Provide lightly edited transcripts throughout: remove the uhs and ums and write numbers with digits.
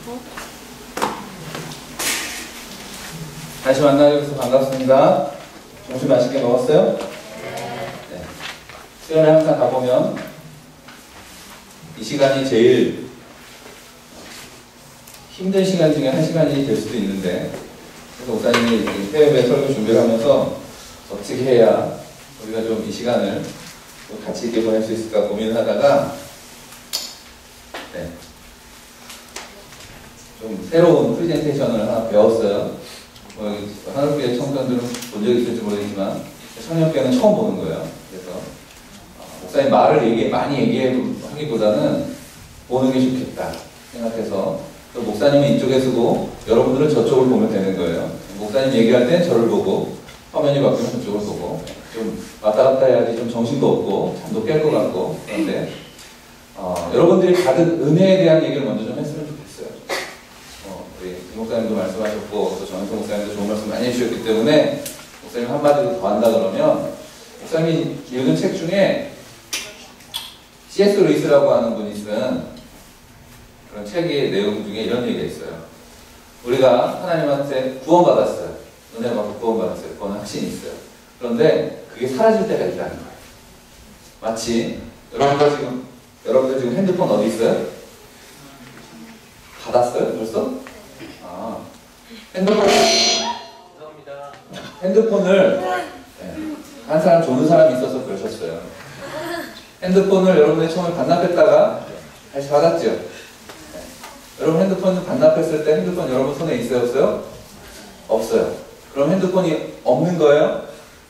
다시 만나게 돼서 반갑습니다. 점심 맛있게 먹었어요? 네. 수련회 항상 가보면 이 시간이 제일 힘든 시간 중에 한 시간이 될 수도 있는데, 그래서 목사님이 해외 설교 준비를 하면서 어떻게 해야 우리가 좀 이 시간을 같이 있게 보낼 수 있을까 고민을 하다가 좀 새로운 프레젠테이션을 하나 배웠어요. 하늘교회 청소년들은 본 적이 있을지 모르겠지만 청년교회는 처음 보는 거예요. 그래서 목사님 말을 많이 얘기하기보다는 보는 게 좋겠다 생각해서, 또 목사님은 이쪽에 서고 여러분들은 저쪽을 보면 되는 거예요. 목사님 얘기할 땐 저를 보고 화면이 바뀌면 저쪽을 보고, 좀 왔다 갔다 해야지 좀 정신도 없고 잠도 깰 것 같고. 그런데 여러분들이 받은 은혜에 대한 얘기를 먼저 좀 했으면 좋겠어요. 우리 이 목사님도 말씀하셨고 또 정현석 목사님도 좋은 말씀 많이 해주셨기 때문에 목사님 한마디 더 한다 그러면, 목사님이 읽은 책 중에 C.S. 루이스라고 하는 분이 쓴 그런 책의 내용 중에 이런 얘기가 있어요. 우리가 하나님한테 구원받았어요. 은혜 받고 구원받았어요. 그거는 확신이 있어요. 그런데 그게 사라질 때가 있다는 거예요. 마치 여러분들 지금 핸드폰 어디 있어요? 받았어요? 벌써? 핸드폰을 한 사람 좋은 사람이 있어서 그러셨어요. 핸드폰을 여러분의 처음에 반납했다가 다시 받았죠. 여러분 핸드폰 반납했을 때 핸드폰 여러분 손에 있어요? 없어요? 없어요. 그럼 핸드폰이 없는 거예요?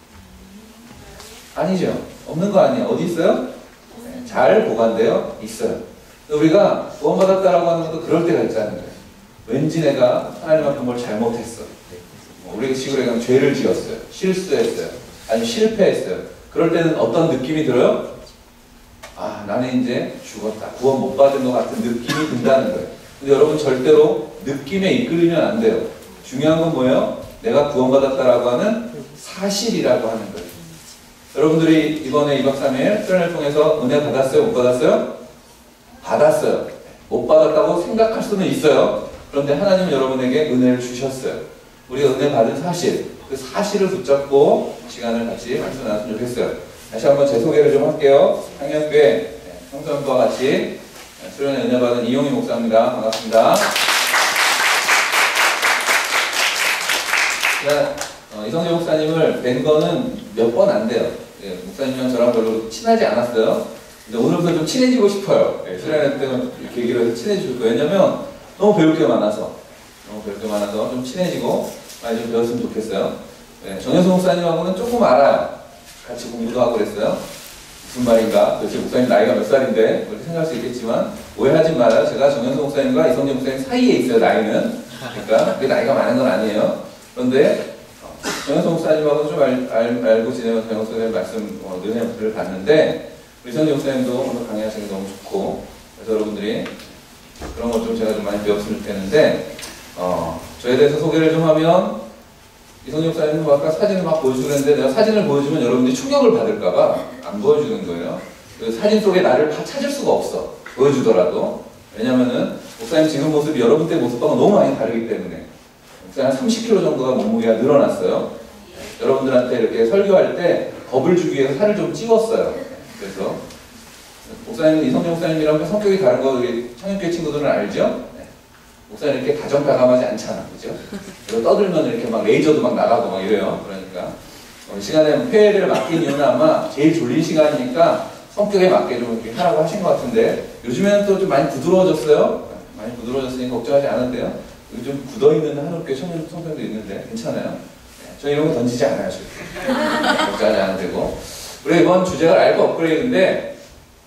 아니죠. 없는 거 아니에요. 어디 있어요? 잘 보관되어 있어요. 우리가 구원받았다라고 하는 것도 그럴 때가 있다는 거예요. 왠지 내가 하나님 앞에 뭘 잘못했어. 우리가 지구에 가면 죄를 지었어요. 실수했어요. 아니면 실패했어요. 그럴 때는 어떤 느낌이 들어요? 나는 이제 죽었다. 구원 못 받은 것 같은 느낌이 든다는 거예요. 근데 여러분 절대로 느낌에 이끌리면 안 돼요. 중요한 건 뭐예요? 내가 구원받았다라고 하는 사실이라고 하는 거예요. 여러분들이 이번에 2박 3일 수련회를 통해서 은혜 받았어요? 못 받았어요? 받았어요. 못 받았다고 생각할 수는 있어요. 그런데 하나님은 여러분에게 은혜를 주셨어요. 우리가 은혜 받은 사실, 그 사실을 붙잡고 시간을 같이 말씀 나눴으면 좋겠어요. 다시 한번 제 소개를 좀 할게요. 상현교회 청소년과 같이 수련회 은혜 받은 이용희 목사입니다. 반갑습니다. 이성재 목사님을 뵌 거는 몇 번 안 돼요. 목사님이랑 저랑 별로 친하지 않았어요. 근데 오늘부터 좀 친해지고 싶어요. 수련회 때는 계기로 해서 친해질 거예요. 왜냐면 너무 배울 게 많아서 좀 친해지고 많이 좀 배웠으면 좋겠어요. 정현석 목사님하고는 조금 알아요. 같이 공부도 하고 그랬어요. 무슨 말인가? 도대체 목사님 나이가 몇 살인데? 그렇게 생각할 수 있겠지만 오해하지 말아요. 제가 정현석 목사님과 이성재 목사님 사이에 있어요. 나이는. 그러니까 그게 나이가 많은 건 아니에요. 그런데 정현석 목사님하고 좀 알고 지내면서 정현석 목사님 말씀 은혜를 봤는데, 우리 이성재 목사님도 오늘 강의하시는 게 너무 좋고, 그래서 여러분들이 그런 걸 좀 제가 좀 많이 배웠으면 좋겠는데, 저에 대해서 소개를 좀 하면, 이성재 목사님은 아까 사진을 막 보여주고 그랬는데, 내가 사진을 보여주면 여러분들이 충격을 받을까봐 안 보여주는 거예요. 그 사진 속에 나를 다 찾을 수가 없어. 보여주더라도. 왜냐면은 목사님 지금 모습이 여러분 때 모습하고 너무 많이 다르기 때문에. 한 30kg 정도가 몸무게가 늘어났어요. 여러분들한테 이렇게 설교할 때 겁을 주기 위해서 살을 좀 찌웠어요. 그래서 목사님, 이성재 목사님이랑 성격이 다른 거 우리 청년교회 친구들은 알죠? 목사님 이렇게 다정다감하지 않잖아, 그죠? 그리고 떠들면 이렇게 막 레이저도 막 나가고 막 이래요. 그러니까 시간에 회의를 맡긴 이유는 아마 제일 졸린 시간이니까 성격에 맞게 좀 이렇게 하라고 하신 것 같은데, 요즘에는 또 좀 많이 부드러워졌어요. 많이 부드러워졌으니 걱정하지 않은데요. 요즘 굳어있는 한옥교회 청년 성도도 있는데 괜찮아요? 저 이런 거 던지지 않아요. 걱정하지 않아도 되고. 우리 이번 주제가 라이프 업그레이드인데,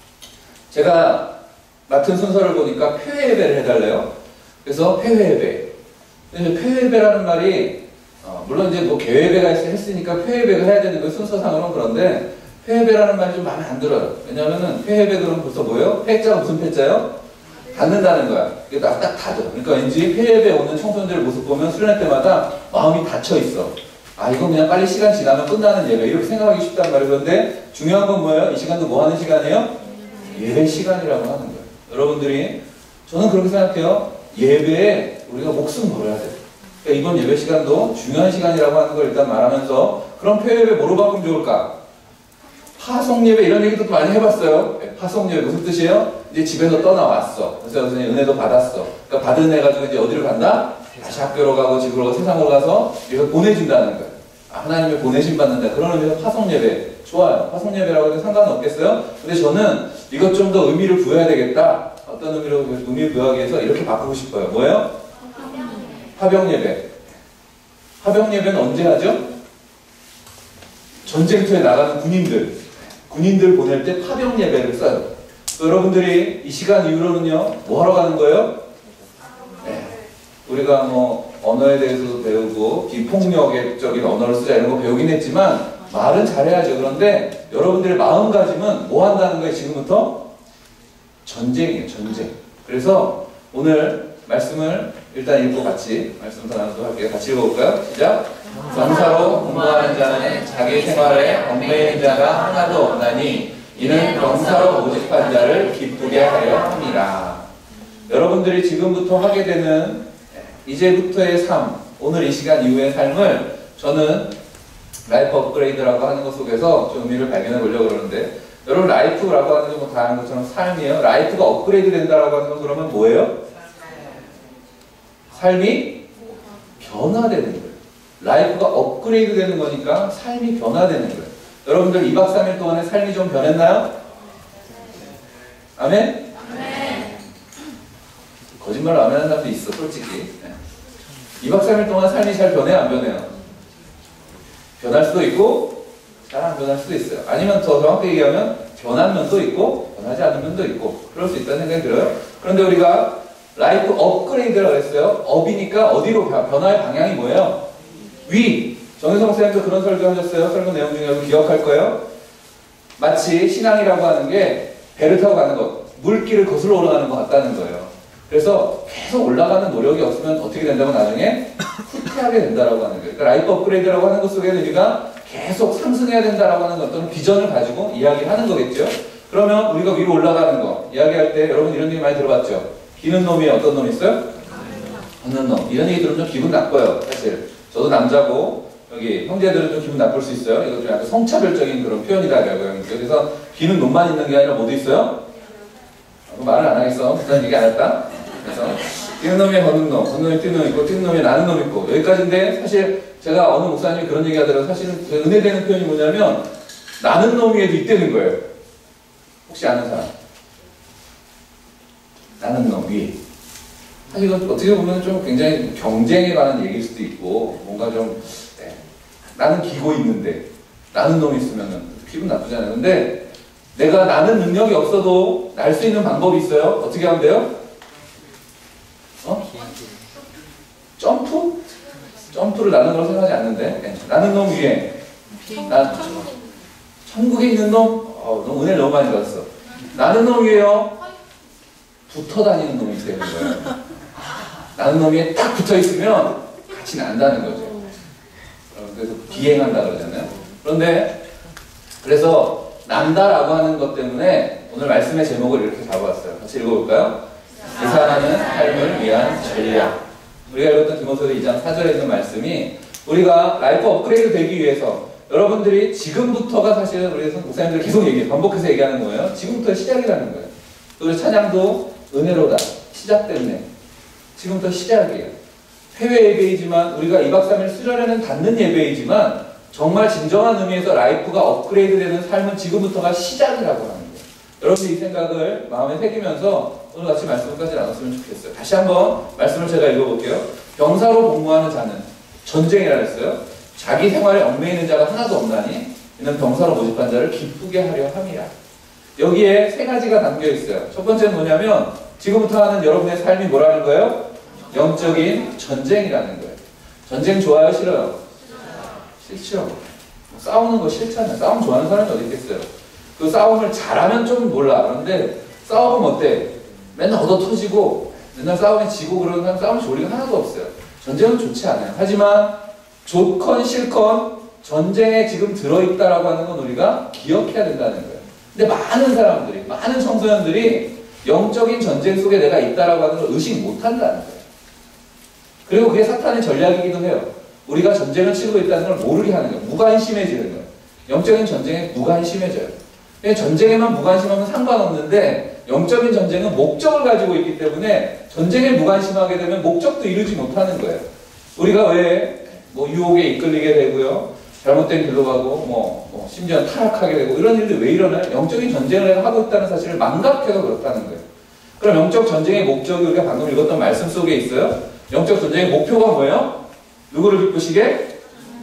제가 맡은 순서를 보니까 폐회 예배를 해달래요. 그래서 폐회 예배. 폐회 예배라는 말이 물론 이제 뭐 개회 예배가 했으니까 폐회 예배가 해야 되는 거 순서상으로는. 그런데 폐회 예배라는 말이 좀 마음에 안 들어요. 왜냐면은 폐회 예배 그러면 벌써 뭐예요? 폐자가 무슨 폐자요? 닫는다는 거야. 이게 딱 닫아. 그러니까 왠지 폐회에 오는 청소년들의 모습 보면 수련회 때마다 마음이 닫혀 있어. 이건 그냥 빨리 시간 지나면 끝나는 예배, 이렇게 생각하기 쉽단 말이에요. 그런데 중요한 건 뭐예요? 이 시간도 뭐 하는 시간이에요? 예배 시간이라고 하는 거예요. 여러분들이, 저는 그렇게 생각해요. 예배에 우리가 목숨 걸어야 돼요. 그러니까 이번 예배 시간도 중요한 시간이라고 하는 걸 일단 말하면서 그럼 폐예배 뭐로 바꾸면 좋을까? 파송예배 이런 얘기도 또 많이 해봤어요. 파송예배 무슨 뜻이에요? 이제 집에서 떠나왔어. 그래서 선생님 은혜도 받았어. 그러니까 받은 애 가지고 이제 어디로 간다? 다시 학교로 가고 집으로 가고 세상으로 가서 이걸 보내준다는 거예요. 하나님의 보내심 받는다. 그런 의미에서 파송예배. 좋아요. 파송예배라고 해도 상관은 없겠어요? 근데 저는 이것 좀 더 의미를 부여해야 되겠다. 어떤 의미 부여하기 위해서 이렇게 바꾸고 싶어요. 뭐예요? 파병예배. 파병예배는 언제 하죠? 전쟁터에 나가는 군인들 보낼 때 파병예배를 써요. 여러분들이 이 시간 이후로는요, 뭐 하러 가는 거예요? 네. 우리가 뭐 언어에 대해서도 배우고 비폭력적인 언어를 쓰자 이런 거 배우긴 했지만 말은 잘해야죠. 그런데 여러분들의 마음가짐은 뭐 한다는 거예요? 지금부터? 전쟁이에요. 전쟁. 그래서 오늘 말씀을 일단 읽고 같이 말씀 더 나누도록 할게요. 같이 읽어볼까요? 시작! 병사로 공부하는 자는 자기 생활에 얽매이는 자가 하나도 없나니 이는 병사로 모집한 자를 기쁘게 하려 함이라. 여러분들이 지금부터 하게 되는 이제부터의 삶, 오늘 이 시간 이후의 삶을 저는 라이프 업그레이드라고 하는 것 속에서 좀 의미를 발견해 보려고 그러는데, 여러분 라이프라고 하는 건 뭐 다 아는 것처럼 삶이에요. 라이프가 업그레이드 된다라고 하는 건 그러면 뭐예요? 삶이 변화되는 거예요. 라이프가 업그레이드 되는 거니까 삶이 변화되는 거예요. 여러분들 2박 3일 동안에 삶이 좀 변했나요? 아멘? 거짓말로 아멘 하는 사람도 있어, 솔직히. 2박 3일 동안 삶이 잘 변해요, 안 변해요? 변할 수도 있고 잘 안 변할 수도 있어요. 아니면 더 정확히 얘기하면 변한 면도 있고 변하지 않은 면도 있고 그럴 수 있다는 생각이 들어요. 그런데 우리가 라이프 업그레이드라고 했어요. 업이니까 어디로 변화의 방향이 뭐예요? 위. 정혜성 선생님도 그런 설교 하셨어요. 설교 내용 중에 여러분 기억할 거예요. 마치 신앙이라고 하는 게 배를 타고 가는 것, 물길을 거슬러 올라가는 것 같다는 거예요. 그래서 계속 올라가는 노력이 없으면 어떻게 된다고 나중에 후퇴하게 된다라고 하는 거예요. 그러니까 라이프 업그레이드라고 하는 것 속에는 우리가 계속 상승해야 된다라고 하는 어떤 비전을 가지고 이야기를 하는 거겠죠. 그러면 우리가 위로 올라가는 거 이야기할 때 여러분 이런 얘기 많이 들어봤죠. 기는 놈이 어떤 놈 있어요? 걷는 놈. 이런 얘기 들으면 좀 기분 나빠요. 사실 저도 남자고 여기 형제들은 좀 기분 나쁠 수 있어요. 이거 좀 약간 성차별적인 그런 표현이다라고요. 그래서 기는 놈만 있는 게 아니라 뭐도 있어요? 말을 안 하겠어. 일단 얘기 안 했다. 그래서 뛰는 놈이 걷는 놈, 걷는 놈이 뛰는 놈 있고 뛰는 놈이 나는 놈 있고 여기까지인데 사실 제가 어느 목사님이 그런 얘기 하더라고요. 사실은 은혜되는 표현이 뭐냐면 나는 놈 위에도 있다는 거예요. 혹시 아는 사람? 나는 놈 위에. 사실 이건 어떻게 보면 좀 굉장히 경쟁에 관한 얘기일 수도 있고 뭔가 좀 나는 기고 있는데 나는 놈이 있으면 기분 나쁘잖아요. 근데 내가 나는 능력이 없어도 날 수 있는 방법이 있어요. 어떻게 하면 돼요? 점프? 점프를 나는 걸 생각하지 않는데 나는 놈 위에 천국에 있는 놈? 너무 은혜를 너무 많이 받았어. 나는 놈 위에요. 붙어 다니는 놈이 되는 거예요. 나는 놈 위에 딱 붙어 있으면 같이 난다는 거죠. 그래서 비행한다 그러잖아요. 그런데 그래서 난다라고 하는 것 때문에 오늘 말씀의 제목을 이렇게 잡아왔어요. 같이 읽어볼까요? 계산하는 삶을 위한 전략. 우리가 읽었던 디모데후서 2장 4절에 있는 말씀이 우리가 라이프 업그레이드 되기 위해서 여러분들이 지금부터가 사실은 우리 목사님들 계속 반복해서 얘기하는 거예요. 지금부터 시작이라는 거예요. 우리 찬양도 은혜로다. 시작 때문에. 지금부터 시작이에요. 해외 예배이지만 우리가 2박 3일 수련회는 닫는 예배이지만 정말 진정한 의미에서 라이프가 업그레이드 되는 삶은 지금부터가 시작이라고 하는 거예요. 여러분이 이 생각을 마음에 새기면서 오늘 같이 말씀까지 나눴으면 좋겠어요. 다시 한번 말씀을 제가 읽어볼게요. 병사로 복무하는 자는 전쟁이라 했어요. 자기 생활에 얽매이는 자가 하나도 없나니 이는 병사로 모집한 자를 기쁘게 하려 함이라. 여기에 세 가지가 담겨 있어요. 첫 번째는 뭐냐면 지금부터 하는 여러분의 삶이 뭐라는 거예요? 영적인 전쟁이라는 거예요. 전쟁 좋아요? 싫어요? 싫죠. 싸우는 거 싫잖아요. 싸움 좋아하는 사람이 어디 있겠어요. 그 싸움을 잘하면 좀 몰라. 그런데 싸우면 어때? 맨날 얻어 터지고 맨날 싸움에 지고 그러는 사람 싸움 좋을 리가 하나도 없어요. 전쟁은 좋지 않아요. 하지만 좋건 싫건 전쟁에 지금 들어있다라고 하는 건 우리가 기억해야 된다는 거예요. 근데 많은 사람들이, 많은 청소년들이 영적인 전쟁 속에 내가 있다라고 하는 걸 의식 못 한다는 거예요. 그리고 그게 사탄의 전략이기도 해요. 우리가 전쟁을 치르고 있다는 걸 모르게 하는 거예요. 무관심해지는 거예요. 영적인 전쟁에 무관심해져요. 전쟁에만 무관심하면 상관없는데 영적인 전쟁은 목적을 가지고 있기 때문에 전쟁에 무관심하게 되면 목적도 이루지 못하는 거예요. 우리가 왜 뭐 유혹에 이끌리게 되고요. 잘못된 길로 가고 심지어 타락하게 되고 이런 일들이 왜 일어나요? 영적인 전쟁을 하고 있다는 사실을 망각해서 그렇다는 거예요. 그럼 영적 전쟁의 목적이 우리가 방금 읽었던 말씀 속에 있어요. 영적 전쟁의 목표가 뭐예요? 누구를 기쁘시게?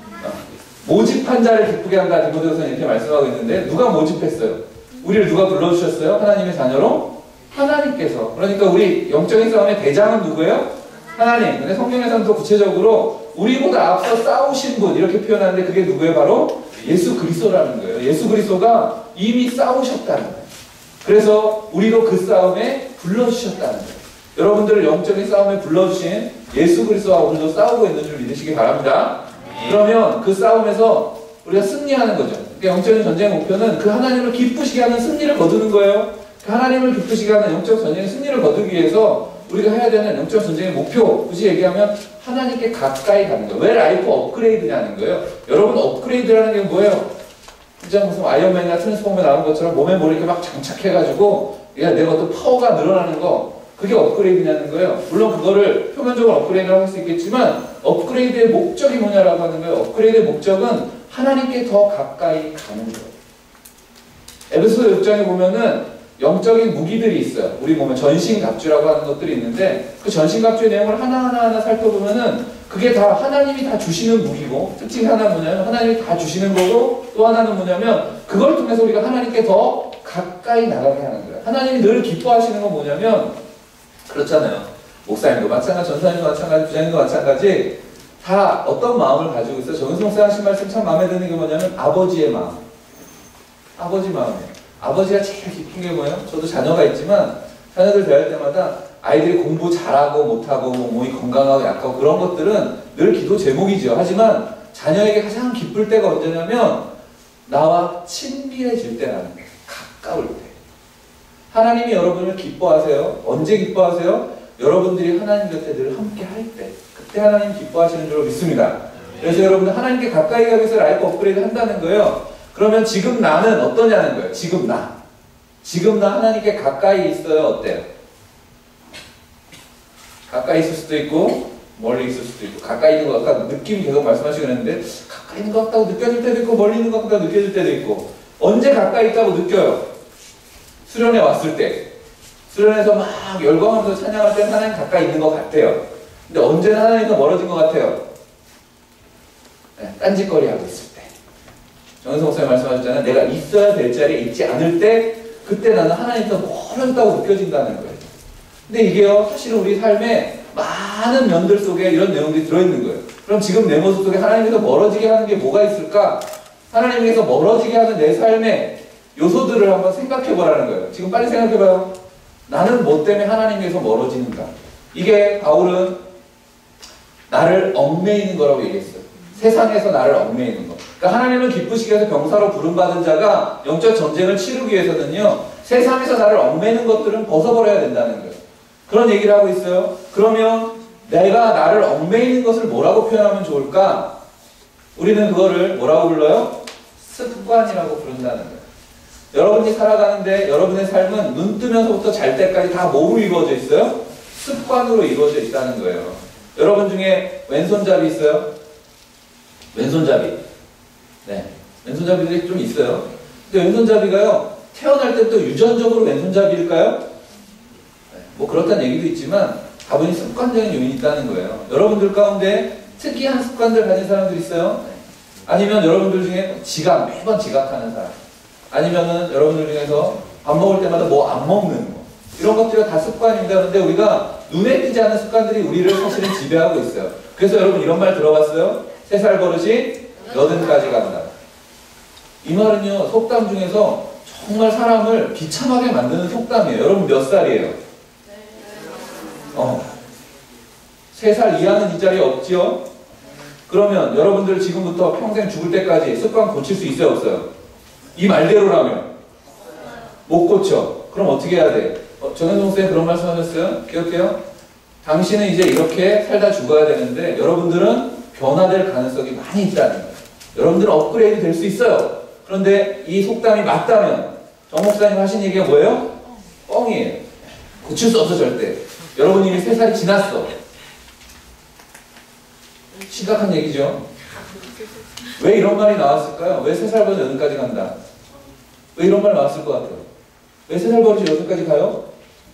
모집한 자를 기쁘게 한다. 디모데후서는 이렇게 말씀하고 있는데 누가 모집했어요? 우리를 누가 불러주셨어요? 하나님의 자녀로? 하나님께서. 그러니까 우리 영적인 싸움의 대장은 누구예요? 하나님. 근데 성경에서는 또 구체적으로 우리보다 앞서 싸우신 분 이렇게 표현하는데 그게 누구예요? 바로 예수 그리스도라는 거예요. 예수 그리스도가 이미 싸우셨다는 거예요. 그래서 우리도 그 싸움에 불러주셨다는 거예요. 여러분들을 영적인 싸움에 불러주신 예수 그리스도와 오늘도 싸우고 있는 줄 믿으시기 바랍니다. 그러면 그 싸움에서 우리가 승리하는 거죠. 그러니까 영적인 전쟁의 목표는 그 하나님을 기쁘시게 하는 승리를 거두는 거예요. 그 하나님을 기쁘시게 하는 영적 전쟁의 승리를 거두기 위해서 우리가 해야 되는 영적 전쟁의 목표, 굳이 얘기하면 하나님께 가까이 가는 거예요. 왜 라이프 업그레이드냐는 거예요. 여러분 업그레이드라는 게 뭐예요? 진짜 무슨 아이언맨이나 트랜스포머에 나온 것처럼 몸에 뭘 이렇게 막 장착해가지고 내가 어떤 파워가 늘어나는 거, 그게 업그레이드냐는 거예요. 물론 그거를 표면적으로 업그레이드라고 할 수 있겠지만 업그레이드의 목적이 뭐냐라고 하는 거예요. 업그레이드의 목적은 하나님께 더 가까이 가는 거예요. 에베소서 6장에 보면은 영적인 무기들이 있어요. 우리 몸에 전신갑주라고 하는 것들이 있는데 그 전신갑주의 내용을 하나하나 살펴보면은 그게 다 하나님이 다 주시는 무기고 특징이 하나 뭐냐면 하나님이 다 주시는 거고 또 하나는 뭐냐면 그걸 통해서 우리가 하나님께 더 가까이 나가게 하는 거예요. 하나님이 늘 기뻐하시는 건 뭐냐면 그렇잖아요. 목사님도 마찬가지, 전사님도 마찬가지, 부장님도 마찬가지 다 어떤 마음을 가지고 있어요. 정은성 목사 하신 말씀 참 마음에 드는 게 뭐냐면 아버지의 마음. 아버지 마음이에요. 아버지가 제일 기쁜 게 뭐예요? 저도 자녀가 있지만 자녀들 대할 때마다 아이들이 공부 잘하고 못하고 몸이 건강하고 약하고 그런 것들은 늘 기도 제목이죠. 하지만 자녀에게 가장 기쁠 때가 언제냐면 나와 친밀해질 때라는 거예요. 가까울 때. 하나님이 여러분을 기뻐하세요. 언제 기뻐하세요? 여러분들이 하나님 곁에 늘 함께 할 때. 그때 하나님 기뻐하시는 줄 믿습니다. 그래서 여러분들 하나님께 가까이 가기 위해서 라이프 업그레이드 한다는 거예요. 그러면 지금 나는 어떠냐는 거예요. 지금 나. 지금 나 하나님께 가까이 있어요. 어때요? 가까이 있을 수도 있고 멀리 있을 수도 있고 가까이 있는 것 같다. 느낌 계속 말씀하시고 있는데 가까이 있는 것 같다고 느껴질 때도 있고 멀리 있는 것 같다고 느껴질 때도 있고 언제 가까이 있다고 느껴요? 수련회 왔을 때. 수련회에서 막 열광하면서 찬양할 때 하나님 가까이 있는 것 같아요. 근데 언제나 하나님과 멀어진 것 같아요? 네, 딴짓거리 하고 있을 때. 정은성 목사님 말씀하셨잖아요. 내가 있어야 될 자리에 있지 않을 때 그때 나는 하나님과 멀어졌다고 느껴진다는 거예요. 근데 이게요 사실은 우리 삶에 많은 면들 속에 이런 내용들이 들어있는 거예요. 그럼 지금 내 모습 속에 하나님께서 멀어지게 하는 게 뭐가 있을까? 하나님께서 멀어지게 하는 내 삶의 요소들을 한번 생각해 보라는 거예요. 지금 빨리 생각해 봐요. 나는 뭐 때문에 하나님께서 멀어지는가? 이게 바울은 나를 얽매이는 거라고 얘기했어요. 세상에서 나를 얽매이는 거. 그러니까 하나님을 기쁘시게 해서 병사로 부름받은 자가 영적 전쟁을 치르기 위해서는요. 세상에서 나를 얽매이는 것들은 벗어버려야 된다는 거예요. 그런 얘기를 하고 있어요. 그러면 내가 나를 얽매이는 것을 뭐라고 표현하면 좋을까? 우리는 그거를 뭐라고 불러요? 습관이라고 부른다는 거예요. 여러분이 살아가는데 여러분의 삶은 눈 뜨면서부터 잘 때까지 다 뭐로 이루어져 있어요? 습관으로 이루어져 있다는 거예요. 여러분 중에 왼손잡이 있어요? 왼손잡이. 네. 왼손잡이들이 좀 있어요. 근데 왼손잡이가요, 태어날 때부터 유전적으로 왼손잡이일까요? 네. 뭐 그렇다는 얘기도 있지만 다분히 습관적인 요인이 있다는 거예요. 여러분들 가운데 특이한 습관들 가진 사람들 있어요? 네. 아니면 여러분들 중에 매번 지각하는 사람. 아니면은 여러분들 중에서 밥 먹을 때마다 뭐 안 먹는 거. 이런 것들이 다 습관입니다. 그런데 우리가 눈에 띄지 않는 습관들이 우리를 사실은 지배하고 있어요. 그래서 여러분 이런 말 들어봤어요? 3살 버릇이 80까지 간다. 이 말은요, 속담 중에서 정말 사람을 비참하게 만드는 속담이에요. 여러분 몇 살이에요? 3살 이하는 이 자리에 없지요? 그러면 여러분들 지금부터 평생 죽을 때까지 습관 고칠 수 있어요, 없어요? 이 말대로라면 못 고쳐. 그럼 어떻게 해야 돼? 정현종 쌤 그런 말씀 하셨어요? 기억해요? 당신은 이제 이렇게 살다 죽어야 되는데 여러분들은 변화될 가능성이 많이 있다는 거예요. 여러분들은 업그레이드 될 수 있어요. 그런데 이 속담이 맞다면 정 목사님 하신 얘기가 뭐예요? 뻥이에요. 고칠 수 없어 절대. 여러분 이미 3살이 지났어. 심각한 얘기죠. 왜 이런 말이 나왔을까요? 왜 3살 버릇 8까지 간다? 왜 이런 말 나왔을 것 같아요? 왜 3살 버릇이 6까지 가요?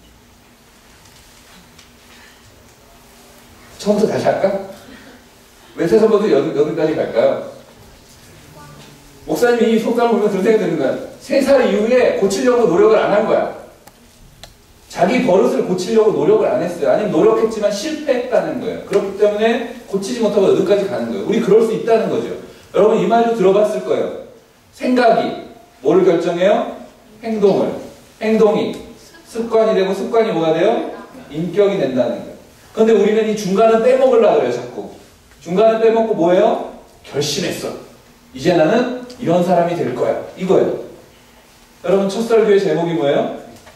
처음부터 다시 할까? 왜 3살 버릇 8까지 갈까요? 목사님이 이 속담을 보면 그런 생각이 드는 거야. 3살 이후에 고치려고 노력을 안 한 거야. 자기 버릇을 고치려고 노력을 안 했어요. 아니면 노력했지만 실패했다는 거예요. 그렇기 때문에 고치지 못하고 8까지 가는 거예요. 우리 그럴 수 있다는 거죠. 여러분 이 말도 들어봤을 거예요. 생각이 뭐를 결정해요? 행동을. 행동이 습관이 되고 습관이 뭐가 돼요? 인격이 된다는 거예요. 그런데 우리는 이 중간은 빼먹으려고 그래요. 자꾸. 중간은 빼먹고 뭐예요? 결심했어. 이제 나는 이런 사람이 될 거야. 이거예요. 여러분 첫설교회 제목이 뭐예요?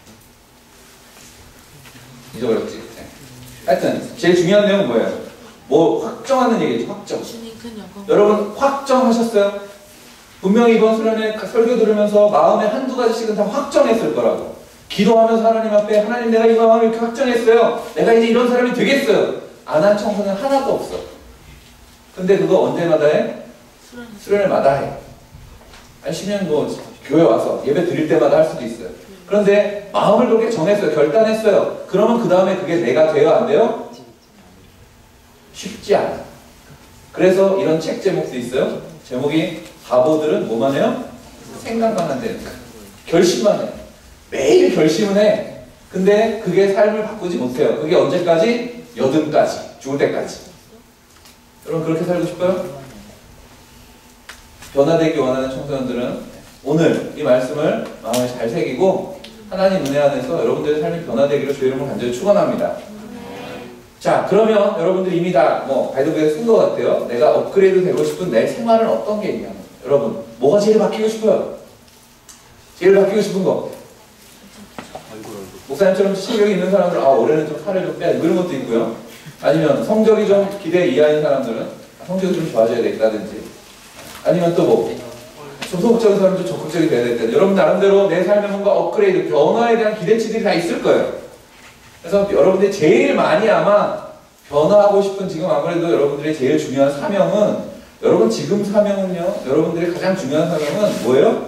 잊어버렸지. 하여튼 제일 중요한 내용은 뭐예요? 뭐 확정하는 얘기죠. 확정. 여러분 확정하셨어요? 분명히 이번 수련회 설교 들으면서 마음에 한두 가지씩은 다 확정했을 거라고. 기도하면서 하나님 앞에 하나님 내가 이 마음을 이렇게 확정했어요. 내가 이제 이런 사람이 되겠어요. 안 한 청소는 하나도 없어. 근데 그거 언제마다 해? 수련회마다 해. 아니면 뭐 교회 와서 예배 드릴 때마다 할 수도 있어요. 그런데 마음을 그렇게 정했어요. 결단했어요. 그러면 그 다음에 그게 내가 돼요? 안 돼요? 쉽지 않아. 그래서 이런 책 제목도 있어요. 제목이 바보들은 뭐만 해요? 생각만 한다니까. 결심만 해. 매일 결심은 해. 근데 그게 삶을 바꾸지 못해요. 그게 언제까지? 80까지. 죽을 때까지. 여러분 그렇게 살고 싶어요? 변화되기 원하는 청소년들은 오늘 이 말씀을 마음에 잘 새기고 하나님 은혜 안에서 여러분들의 삶이 변화되기를 주의 이름으로 간절히 축원합니다. 자, 그러면 여러분들 이미 다 바이블에 쓴 것 같아요. 내가 업그레이드 되고 싶은 내 생활은 어떤 게 있냐. 여러분 뭐가 제일 바뀌고 싶어요? 제일 바뀌고 싶은 거. 목사님처럼 실력이 있는 사람들은 올해는 좀 살을 좀 빼야 돼. 이런 것도 있고요. 아니면 성적이 좀 기대 이하인 사람들은 성적이 좀 좋아져야 되겠다든지. 아니면 또 좀 소극적인 사람은 좀 적극적이 돼야 될 때. 여러분 나름대로 내 삶에 뭔가 업그레이드, 변화에 대한 기대치들이 다 있을 거예요. 그래서 여러분들이 제일 많이 아마 변화하고 싶은 지금 아무래도 여러분들의 제일 중요한 사명은 여러분 지금 사명은요. 여러분들의 가장 중요한 사명은 뭐예요?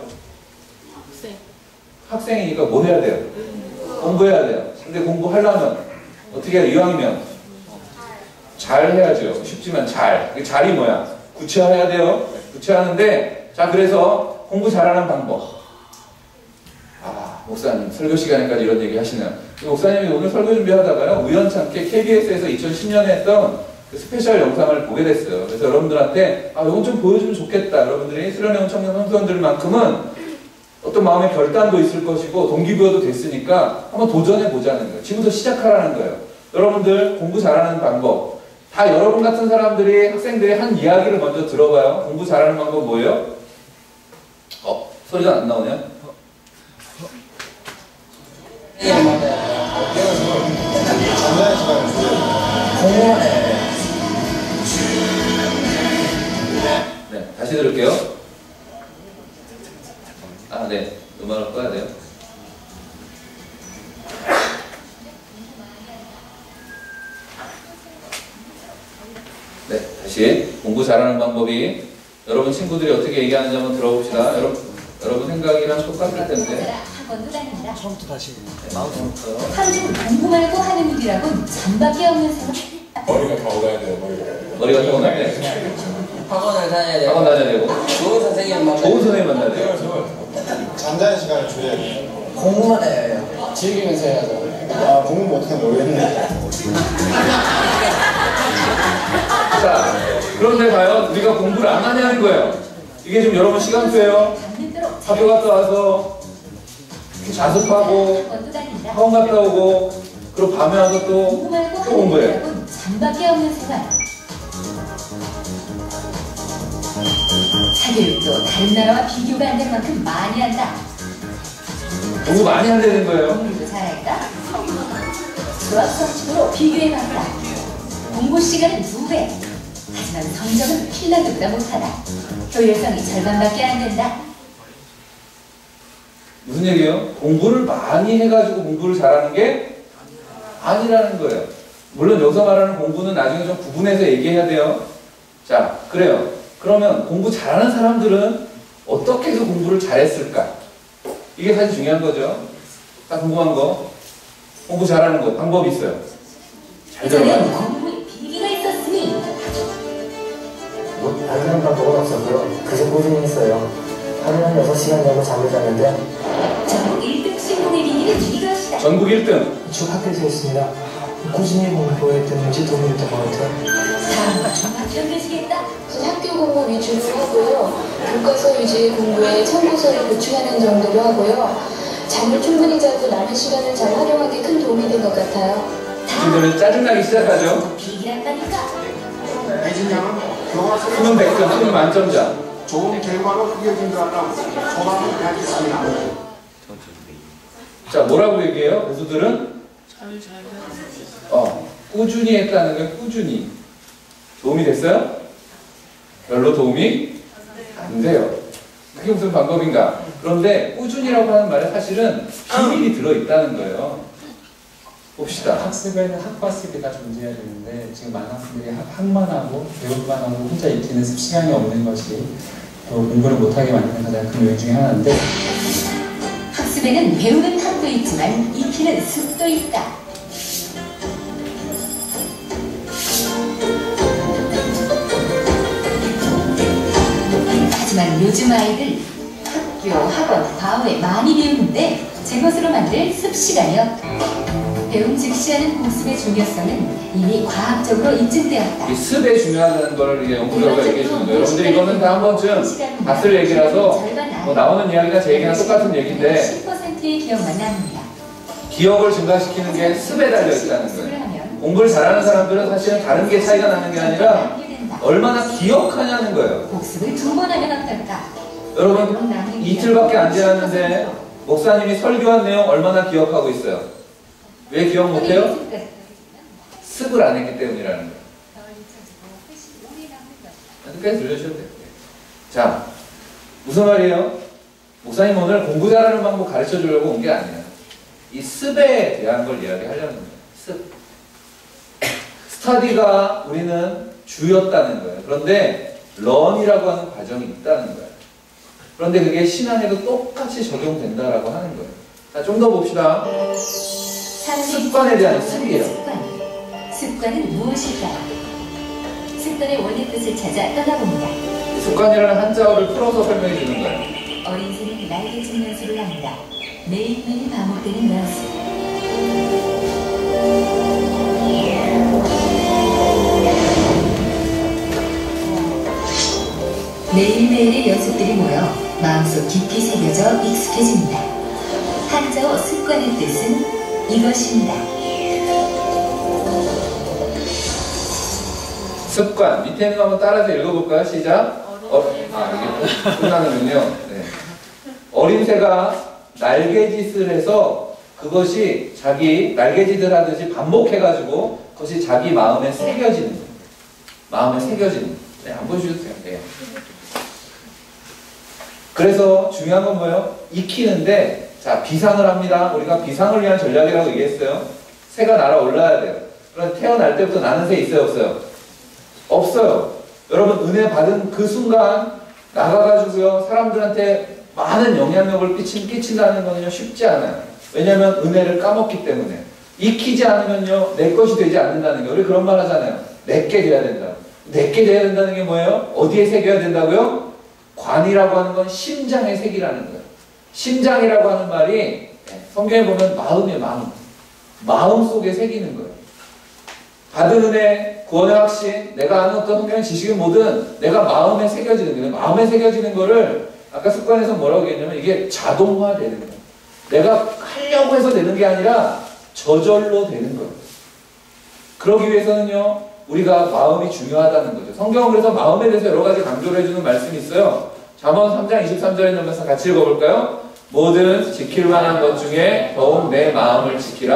학생이니까 뭐 해야 돼요? 공부해야 돼요. 근데 공부하려면 어떻게 해야 이왕이면 잘 해야죠. 쉽지만 잘. 잘이 뭐야? 구체화해야 돼요. 구체화하는데 자 그래서 공부 잘하는 방법. 목사님 설교 시간에까지 이런 얘기 하시네요. 목사님이 오늘 설교 준비하다가요 우연찮게 KBS에서 2010년에 했던 그 스페셜 영상을 보게 됐어요. 그래서 여러분들한테 이건 좀 보여주면 좋겠다. 여러분들이 수련회 온 청년 선수원들만큼은 어떤 마음의 결단도 있을 것이고 동기부여도 됐으니까 한번 도전해 보자는 거예요. 지금부터 시작하라는 거예요. 여러분들 공부 잘하는 방법. 다 여러분 같은 사람들이 학생들이 한 이야기를 먼저 들어봐요. 공부 잘하는 방법 뭐예요? 소리가 안 나오네요. 네, 다시 들을게요. 네, 음악을 꺼야 돼요. 네, 다시 공부 잘하는 방법이 여러분 친구들이 어떻게 얘기하는지 한번 들어봅시다. 여러분 생각이랑 똑같을 텐데. 학원도 다닌다. 처음부터 다시. 하루 종일 공부 말고 하는 일이라곤 잠밖에 없는 생활. 머리가 더 오가야 돼요, 머리가 더 오가야 돼. 학원을 다녀야 돼요. 학원 다녀야 되고. 좋은 선생님 만나야 좋은 선생님 만나야 돼요. 잠자는 시간을 줄여야 돼요. 공부만 해야 해요. 즐기면서 해야죠. 공부 못하면 모르겠네. 자, 그런데 과연 우리가 공부를 안 하냐는 거예요. 이게 지금 여러분 시간표예요. 학교 갔다 와서 자습하고 학원 갔다 오고 그리고 밤에 와서 또 공부해요. 잠밖에 없는 생활. 사교육도 다른 나라와 비교가 안 될 만큼 많이 한다. 공부 많이 한다는 거예요. 공부도 잘할까? 수학 성적으로 비교해봤다. 공부 시간은 2배. 하지만 성적은 필라교보다 못하다. 효율성이 절반밖에 안 된다. 무슨 얘기예요? 공부를 많이 해가지고 공부를 잘하는 게 아니라는 거예요. 물론 여기서 말하는 공부는 나중에 좀 구분해서 얘기해야 돼요. 자, 그래요. 그러면 공부 잘하는 사람들은 어떻게 해서 공부를 잘했을까? 이게 사실 중요한 거죠. 딱 궁금한 거. 공부 잘하는 거 방법이 있어요. 잘 저는 들어봐요. 공부에 비리가 있었으니 뭐 다른 방법은 없었고요. 그저 꾸준히 했어요. 하루는 6시간 정도 잠을 잤는데 전국 1등 신공의 비밀은 이것이다. 전국 1등. 쭉 학교에서 했습니다. 꾸준히 공부했던 것이 도움이 됐던 것 같아요. 다음과 정말 견뎌지겠다. 학교 공부 위주로 하고요. 교과서 위주의 공부에 참고서를 보충하는 정도로 하고요. 잠을 충분히 자고 남은 시간을 잘 활용하기 큰 도움이 된 것 같아요. 친구들은 짜증나기 시작하죠. 비리란다니까. 배진양은 교과서 수능 100점, 수능 만점자. 좋은 결과로 이어진 것 같다고 소감을 가졌습니다. 자, 뭐라고 얘기해요? 교수들은? 꾸준히 했다는 게 꾸준히. 도움이 됐어요? 별로 도움이 안 돼요. 그게 무슨 방법인가? 그런데 꾸준히라고 하는 말에 사실은 비밀이 들어있다는 거예요. 봅시다. 학습에는 학과습이가 존재해야 되는데 지금 많은 학생들이 학만 하고 배움만 하고 혼자 익히는 습시간이 없는 것이 또 공부를 못하게 만드는 가장 큰 요인 중에 하나인데 학습에는 배우는 탑도 있지만 익히는 습도 있다. 하지만 요즘 아이들 학교, 학원, 과외 많이 배우는데 제 것으로 만들 습시간이 없다. 배움 즉시 하는 복습의 중요성은 이미 과학적으로 인증되었다. 이 습에 중요하다는 걸 연구 결과가 얘기해 주는 거예요. 여러분들 이거는 다 한 번쯤 봤을 얘기라서 뭐 나오는 이야기가 제 얘기랑 똑같은 얘기인데 10%의 기억만 납니다. 기억을 증가시키는 게 습에 달려 있다는 거예요. 공부를 잘하는 사람들은 사실은 다른 게 차이가 나는 게 아니라 얼마나 기억하냐는 거예요. 복습을 2번 하면 어떨까? 여러분 이틀밖에 안 지났는데 목사님이 설교한 내용 얼마나 기억하고 있어요? 왜 기억 못해요? 습을 안 했기 때문이라는 거예요. 끝까지 들려주셔도 돼요. 자, 무슨 말이에요? 목사님 오늘 공부 잘하는 방법 가르쳐 주려고 온 게 아니에요. 이 습에 대한 걸 이야기하려는 거예요. 습. 스터디가 우리는 주였다는 거예요. 그런데 런이라고 하는 과정이 있다는 거예요. 그런데 그게 신앙에도 똑같이 적용된다라고 하는 거예요. 자, 좀 더 봅시다. 습관에 대한 습이에요. 습관은 무엇일까요? 습관의 원래 뜻을 찾아 떠나봅니다. 습관이라는 한자어를 풀어서 설명해 주는 거예요. 어린 새는 날개짓 연습을 한다. 매일매일 반복되는 연습. 매일매일의 연습들이 모여 마음속 깊이 새겨져 익숙해집니다. 한자어 습관의 뜻은 이것입니다. 습관. 밑에 있는 거 한번 따라서 읽어볼까요? 시작. 이게 끝나는군요. 네. 어린 새가 날개짓을 해서 그것이 자기 날개짓을 하듯이 반복해가지고 그것이 자기 마음에 새겨지는 거예요. 마음에 새겨지는 거예요. 네, 안 보여주셔도 돼요. 네. 그래서 중요한 건 뭐예요? 익히는데 자 비상을 합니다. 우리가 비상을 위한 전략이라고 얘기했어요. 새가 날아 올라야 돼요. 그런데 태어날 때부터 나는 새 있어요? 없어요? 없어요. 여러분 은혜 받은 그 순간 나가가지고요 사람들한테 많은 영향력을 끼친다는 거는요 쉽지 않아요. 왜냐하면 은혜를 까먹기 때문에. 익히지 않으면요 내 것이 되지 않는다는 게 우리 그런 말 하잖아요. 내게 돼야 된다. 내게 돼야 된다는 게 뭐예요? 어디에 새겨야 된다고요? 관이라고 하는 건 심장의 색이라는 거예요. 심장이라고 하는 말이 성경에 보면 마음이에요. 마음 속에 새기는 거예요. 받은 은혜, 구원의 확신, 내가 아는 어떤 성경 지식은 뭐든 내가 마음에 새겨지는 거예요. 마음에 새겨지는 거를 아까 습관에서 뭐라고 얘기했냐면 이게 자동화되는 거예요. 내가 하려고 해서 되는 게 아니라 저절로 되는 거예요. 그러기 위해서는요 우리가 마음이 중요하다는 거죠. 성경은 그래서 마음에 대해서 여러 가지 강조를 해주는 말씀이 있어요. 잠언 3장 23절에 있는 말씀 같이 읽어볼까요? 뭐든 지킬 만한 것 중에 더욱 내 마음을 지키라.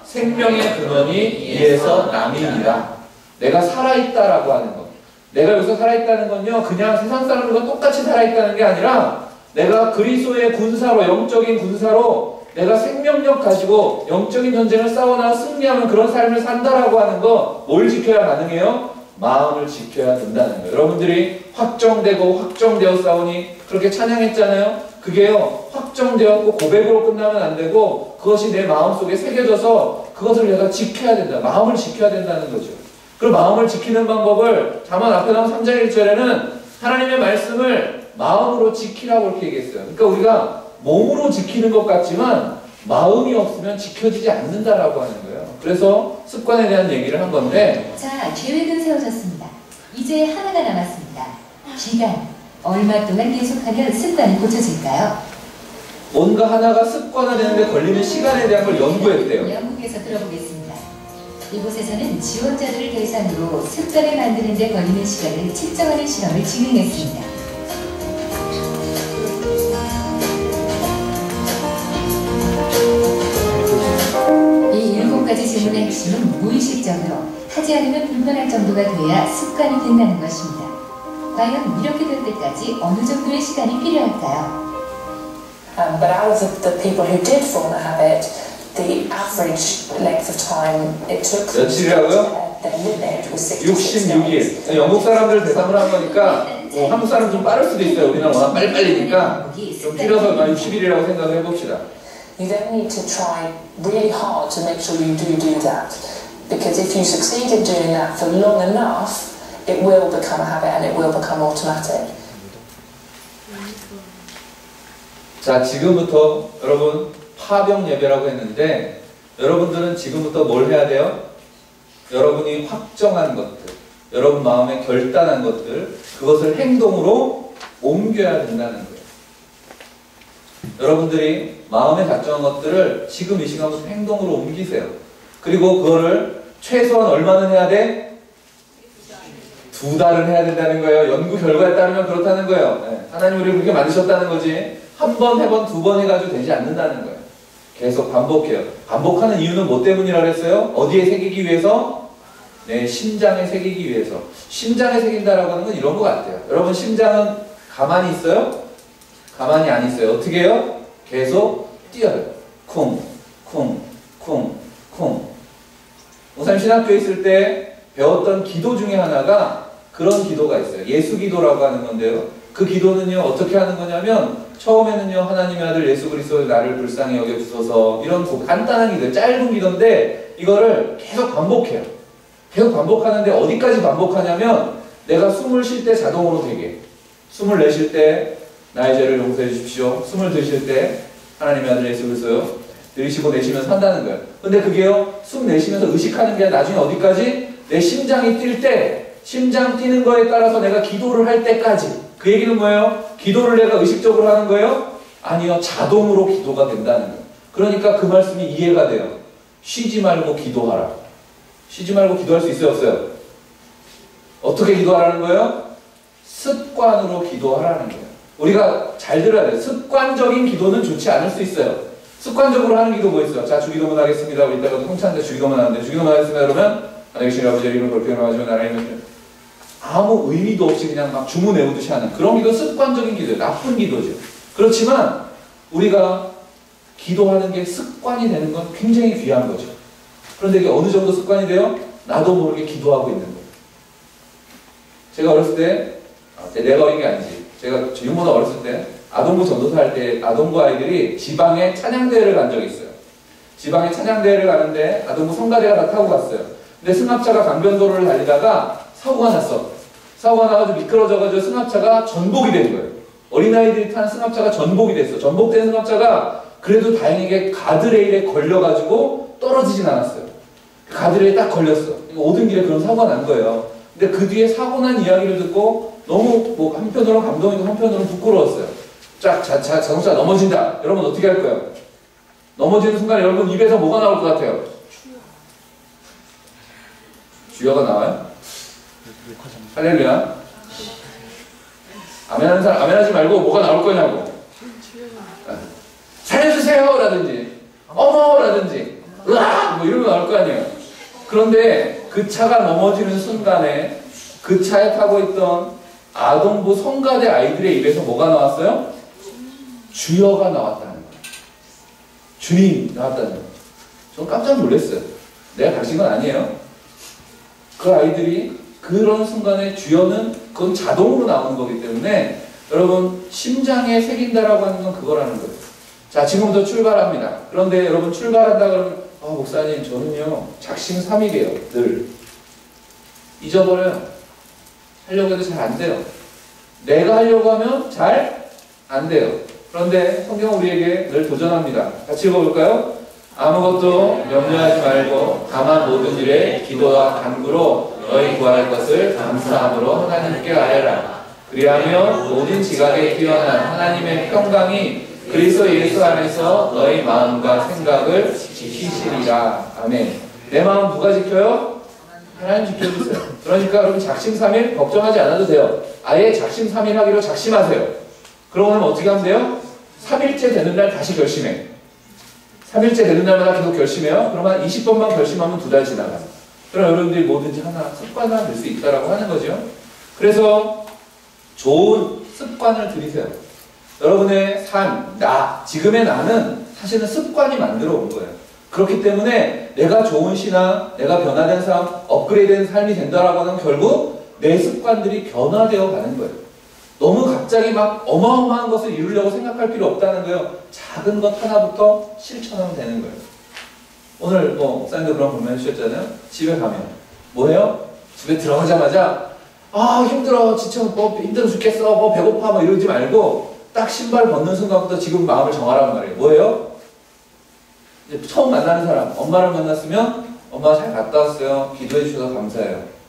생명의 근원이 이에서 남이니라. 내가 살아있다라고 하는 것. 내가 여기서 살아있다는 건요, 그냥 세상 사람들과 똑같이 살아있다는 게 아니라 내가 그리스도의 군사로, 영적인 군사로 내가 생명력 가지고 영적인 전쟁을 싸워나 승리하는 그런 삶을 산다라고 하는 거, 뭘 지켜야 가능해요? 마음을 지켜야 된다는 거예요. 여러분들이 확정되고 확정되어 싸우니 그렇게 찬양했잖아요. 그게요, 확정되었고 고백으로 끝나면 안 되고 그것이 내 마음속에 새겨져서 그것을 내가 지켜야 된다. 마음을 지켜야 된다는 거죠. 그 마음을 지키는 방법을 잠언 앞에 나온 3장 1절에는 하나님의 말씀을 마음으로 지키라고 이렇게 얘기했어요. 그러니까 우리가 몸으로 지키는 것 같지만 마음이 없으면 지켜지지 않는다라고 하는 거예요. 그래서 습관에 대한 얘기를 한 건데, 자, 계획은 세워졌습니다. 이제 하나가 남았습니다. 기간. 얼마 동안 계속하면 습관이 고쳐질까요? 뭔가 하나가 습관화되는데 걸리는 시간에 대한 걸 연구했대요. 영국에서 들어보겠습니다. 이곳에서는 지원자들을 대상으로 습관을 만드는 데 걸리는 시간을 측정하는 실험을 진행했습니다. 이 7가지 질문의 핵심은 무의식적으로 하지 않으면 불편할 정도가 돼야 습관이 된다는 것입니다. 과연 이렇게 될 때까지 어느 정도의 시간이 필요할까요? But out of the people who did form the habit, the average length of time it took 며칠이라고요? their limit was 66 days. 66일. 영국 사람들 대상으로 한 거니까 한국 사람 좀 빠를 수도 있어요. 우리나라 워낙 빨리빨리니까 좀 줄여서 60일이라고 생각을 해봅시다. You then need to try really hard to make sure you do that. Because if you succeed in doing that for long enough, it will become a habit and it will become automatic. 자, 지금부터 여러분 파병 예배라고 했는데 여러분들은 지금부터 뭘 해야 돼요? 여러분이 확정한 것들, 여러분 마음에 결단한 것들, 그것을 행동으로 옮겨야 된다는 거예요. 여러분들이 마음에 작정한 것들을 지금 이 시간부터 행동으로 옮기세요. 그리고 그거를 최소한 얼마는 해야 돼? 2달은 해야 된다는 거예요. 연구 결과에 따르면 그렇다는 거예요. 네. 하나님 우리를 그렇게 만드셨다는 거지. 한 번, 해번, 2번 해가지고 되지 않는다는 거예요. 계속 반복해요. 반복하는 이유는 뭐 때문이라고 했어요? 어디에 새기기 위해서? 내 심장에 새기기 위해서. 심장에 새긴다라고 하는 건 이런 것 같아요. 여러분 심장은 가만히 있어요? 가만히 안 있어요. 어떻게 해요? 계속 뛰어요. 쿵, 쿵, 쿵, 쿵. 목사님 신학교에 있을 때 배웠던 기도 중에 하나가 그런 기도가 있어요. 예수 기도라고 하는 건데요. 그 기도는요, 어떻게 하는 거냐면, 처음에는요, 하나님의 아들 예수 그리스도 나를 불쌍히 여겨주소서, 이런 간단한 기도, 짧은 기도인데, 이거를 계속 반복해요. 계속 반복하는데, 어디까지 반복하냐면, 내가 숨을 쉴 때 자동으로 되게, 숨을 내쉴 때, 나의 죄를 용서해 주십시오. 숨을 들이쉴 때, 하나님의 아들 예수 그리스도요, 들이쉬고 내쉬면서 한다는 거예요. 근데 그게요, 숨 내쉬면서 의식하는 게 나중에 어디까지? 내 심장이 뛸 때, 심장 뛰는 거에 따라서 내가 기도를 할 때까지. 그 얘기는 뭐예요? 기도를 내가 의식적으로 하는 거예요? 아니요. 자동으로 기도가 된다는 거예요. 그러니까 그 말씀이 이해가 돼요. 쉬지 말고 기도하라. 쉬지 말고 기도할 수 있어요? 없어요? 어떻게 기도하라는 거예요? 습관으로 기도하라는 거예요. 우리가 잘 들어야 돼요. 습관적인 기도는 좋지 않을 수 있어요. 습관적으로 하는 기도 뭐 있어요? 자, 주기도문 하겠습니다. 우리 이따가 통창인데 주기도문 하는데, 주기도문 하겠습니다. 그러면 하나님 계신 아버지 이름을 높이 하시고 나라의 이름을 아무 의미도 없이 그냥 막 주문 외우듯이 하는 그런 기도, 습관적인 기도예요. 나쁜 기도죠. 그렇지만 우리가 기도하는 게 습관이 되는 건 굉장히 귀한 거죠. 그런데 이게 어느 정도 습관이 돼요? 나도 모르게 기도하고 있는 거예요. 제가 어렸을 때, 내가 어린 게 아니지. 제가 유모나 어렸을 때 아동부 전도사 할 때 아동부 아이들이 지방에 찬양대회를 간 적이 있어요. 지방에 찬양대회를 가는데 아동부 성가대가 다 타고 갔어요. 근데 승합차가 강변도로를 달리다가 사고가 났어. 사고가 나가지고 미끄러져가지고 승합차가 전복이 된 거예요. 어린아이들이 탄 승합차가 전복이 됐어. 전복된 승합차가 그래도 다행히게 가드레일에 걸려가지고 떨어지진 않았어요. 가드레일에 딱 걸렸어. 오던 길에 그런 사고가 난 거예요. 근데 그 뒤에 사고 난 이야기를 듣고 너무 뭐 한편으로는 감동이고 한편으로는 부끄러웠어요. 쫙 자동차 넘어진다. 여러분 어떻게 할 거예요? 넘어지는 순간 여러분 입에서 뭐가 나올 것 같아요? 주여가 나와요? 할렐루야. 아멘하는 사람 아멘하지 말고 뭐가 나올 거냐고. 살려주세요 라든지 어머 라든지 으악! 뭐 이러면 나올 거 아니에요. 그런데 그 차가 넘어지는 순간에 그 차에 타고 있던 아동부 성가대 아이들의 입에서 뭐가 나왔어요? 주여가 나왔다는 거예요. 주님 나왔다는 거예요. 전 깜짝 놀랐어요. 내가 가르친 건 아니에요. 그 아이들이 그런 순간에 주여는 그건 자동으로 나오는 거기 때문에 여러분 심장에 새긴다라고 하는 건 그거라는 거예요. 자, 지금부터 출발합니다. 그런데 여러분 출발한다 그러면 목사님 저는요 작심삼일이에요. 늘 잊어버려요. 하려고 해도 잘 안 돼요. 내가 하려고 하면 잘 안 돼요. 그런데 성경은 우리에게 늘 도전합니다. 같이 읽어볼까요? 아무것도 염려하지 말고 다만 모든 일에 기도와 간구로 너희 구할 것을 감사함으로 하나님께 아뢰라. 그리하면 모든 지각에 뛰어난 하나님의 평강이 그리스도 예수 안에서 너희 마음과 생각을 지키시리라. 아멘. 내 마음 누가 지켜요? 하나님 지켜주세요. 그러니까 여러분 작심삼일 걱정하지 않아도 돼요. 아예 작심삼일 하기로 작심하세요. 그러고 나면 어떻게 하면 돼요? 3일째 되는 날 다시 결심해. 3일째 되는 날마다 계속 결심해요. 그러면 20번만 결심하면 2달 지나가요. 그럼 여러분들이 뭐든지 하나 습관화 될 수 있다라고 하는 거죠. 그래서 좋은 습관을 들이세요. 여러분의 삶, 지금의 나는 사실은 습관이 만들어 온 거예요. 그렇기 때문에 내가 좋은 신앙, 내가 변화된 삶, 업그레이드된 삶이 된다라고 하는 결국 내 습관들이 변화되어 가는 거예요. 너무 갑자기 막 어마어마한 것을 이루려고 생각할 필요 없다는 거예요. 작은 것 하나부터 실천하면 되는 거예요. 오늘 목사님도 그런 본문 해주셨잖아요. 집에 가면 뭐해요? 집에 들어가자마자 힘들어, 지쳐, 힘들어 죽겠어, 배고파, 이러지 말고 딱 신발 벗는 순간부터 지금 마음을 정하라는 말이에요. 뭐예요? 이제 처음 만나는 사람, 엄마를 만났으면 엄마 잘 갔다 왔어요. 기도해 주셔서 감사해요.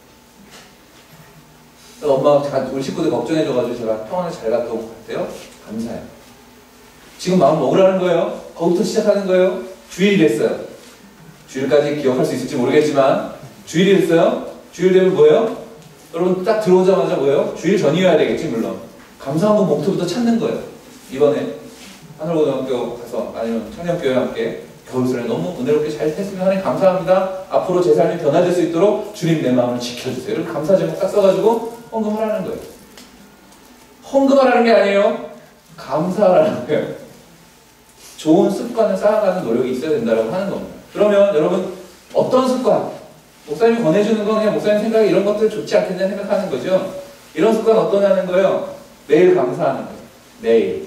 엄마가 우리 식구들 걱정해줘가지고 제가 평안에 잘 갔다 온 것 같아요. 감사해요. 지금 마음 먹으라는 거예요. 거기부터 시작하는 거예요. 주일이 됐어요. 주일까지 기억할 수 있을지 모르겠지만 주일이 됐어요. 주일 되면 뭐예요? 여러분 딱 들어오자마자 뭐예요? 주일 전이어야 되겠지 물론. 감사한번 목표부터 찾는 거예요. 이번에 하늘고등학교 가서 아니면 청년교회와 함께 겨울설에 너무 은혜롭게 잘 했으면 하나님 감사합니다. 앞으로 제 삶이 변화될 수 있도록 주님 내 마음을 지켜주세요. 이렇게 감사 제목 딱 써가지고 헌금하라는 거예요. 헌금하라는 게 아니에요. 감사하라는 거예요. 좋은 습관을 쌓아가는 노력이 있어야 된다고 하는 겁니다. 그러면 여러분 어떤 습관? 목사님이 권해주는 건 그냥 목사님 생각에 이런 것들 좋지 않겠냐 생각하는 거죠. 이런 습관 어떠냐는 거예요. 매일 감사하는 거예요. 매일.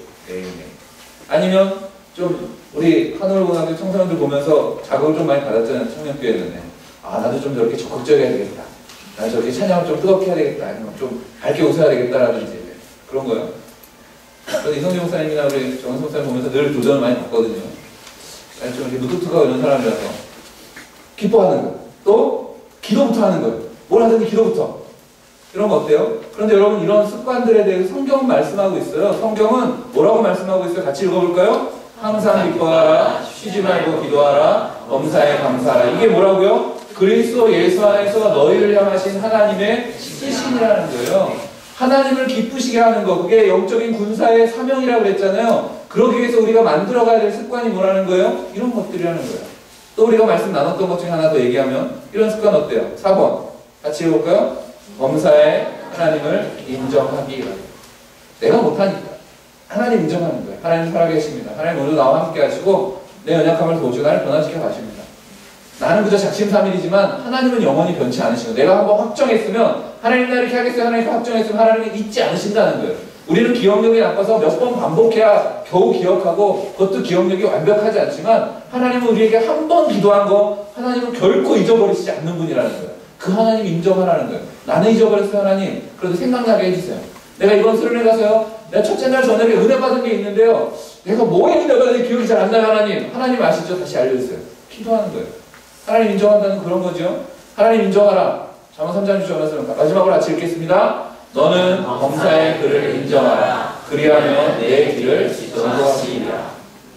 아니면 좀 우리 하늘고등학교 청소년들 보면서 자극을 좀 많이 받았잖아요. 청년교회는. 나도 좀 저렇게 적극적이어야 되겠다. 나도 저렇게 찬양을 좀 뜨겁게 해야 되겠다. 아니면 좀 밝게 웃어야 되겠다라든지 그런 거요. 저는 이성재 목사님이나 우리 정은석 목사님 보면서 늘 도전을 많이 받거든요. 좀 이렇게 무뚝뚝하고 이런 사람이라서 기뻐하는 거. 또 기도부터 하는 거예요. 뭘 하든지 기도부터. 이런 거 어때요? 그런데 여러분 이런 습관들에 대해서 성경은 말씀하고 있어요. 성경은 뭐라고 말씀하고 있어요? 같이 읽어볼까요? 항상 기뻐하라, 쉬지 말고 기도하라, 범사에 감사하라. 이게 뭐라고요? 그리스도 예수 안에서 너희를 향하신 하나님의 뜻이라는 거예요. 하나님을 기쁘시게 하는 거, 그게 영적인 군사의 사명이라고 그랬잖아요. 그러기 위해서 우리가 만들어가야 될 습관이 뭐라는 거예요? 이런 것들이라는 거예요. 또 우리가 말씀 나눴던 것 중에 하나 더 얘기하면 이런 습관 어때요? 4번 같이 읽어볼까요? 범사에 하나님을 인정하기. 내가 못하니까 하나님 인정하는 거예요. 하나님 살아계십니다. 하나님 오늘 나와 함께 하시고 내 연약함을 도우시고 나를 변화시켜 가십니다. 나는 그저 작심삼일이지만 하나님은 영원히 변치 않으시고 내가 한번 확정했으면 하나님 나 이렇게 하겠어요. 하나님 확정했으면 하나님이 잊지 않으신다는 거예요. 우리는 기억력이 나빠서 몇 번 반복해야 겨우 기억하고 그것도 기억력이 완벽하지 않지만 하나님은 우리에게 한 번 기도한 거 하나님은 결코 잊어버리시지 않는 분이라는 거예요. 그 하나님 인정하라는 거예요. 나는 잊어버렸어요. 하나님 그래도 생각나게 해주세요. 내가 이번 수련회 가서요. 내가 첫째 날 저녁에 은혜 받은 게 있는데요. 내가 뭐에 은혜 받은지 기억이 잘 안 나요. 하나님 아시죠? 다시 알려주세요. 기도하는 거예요. 하나님 인정한다는 그런 거죠. 하나님 인정하라. 잠언 3장 6절 말씀 마지막으로 같이 읽겠습니다. 너는 범사의 그를 인정하라. 그리하면 내 길을 인도하시리라.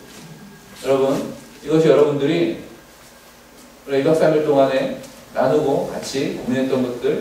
여러분 이것이 여러분들이 2박 3일 동안에 나누고 같이 고민했던 것들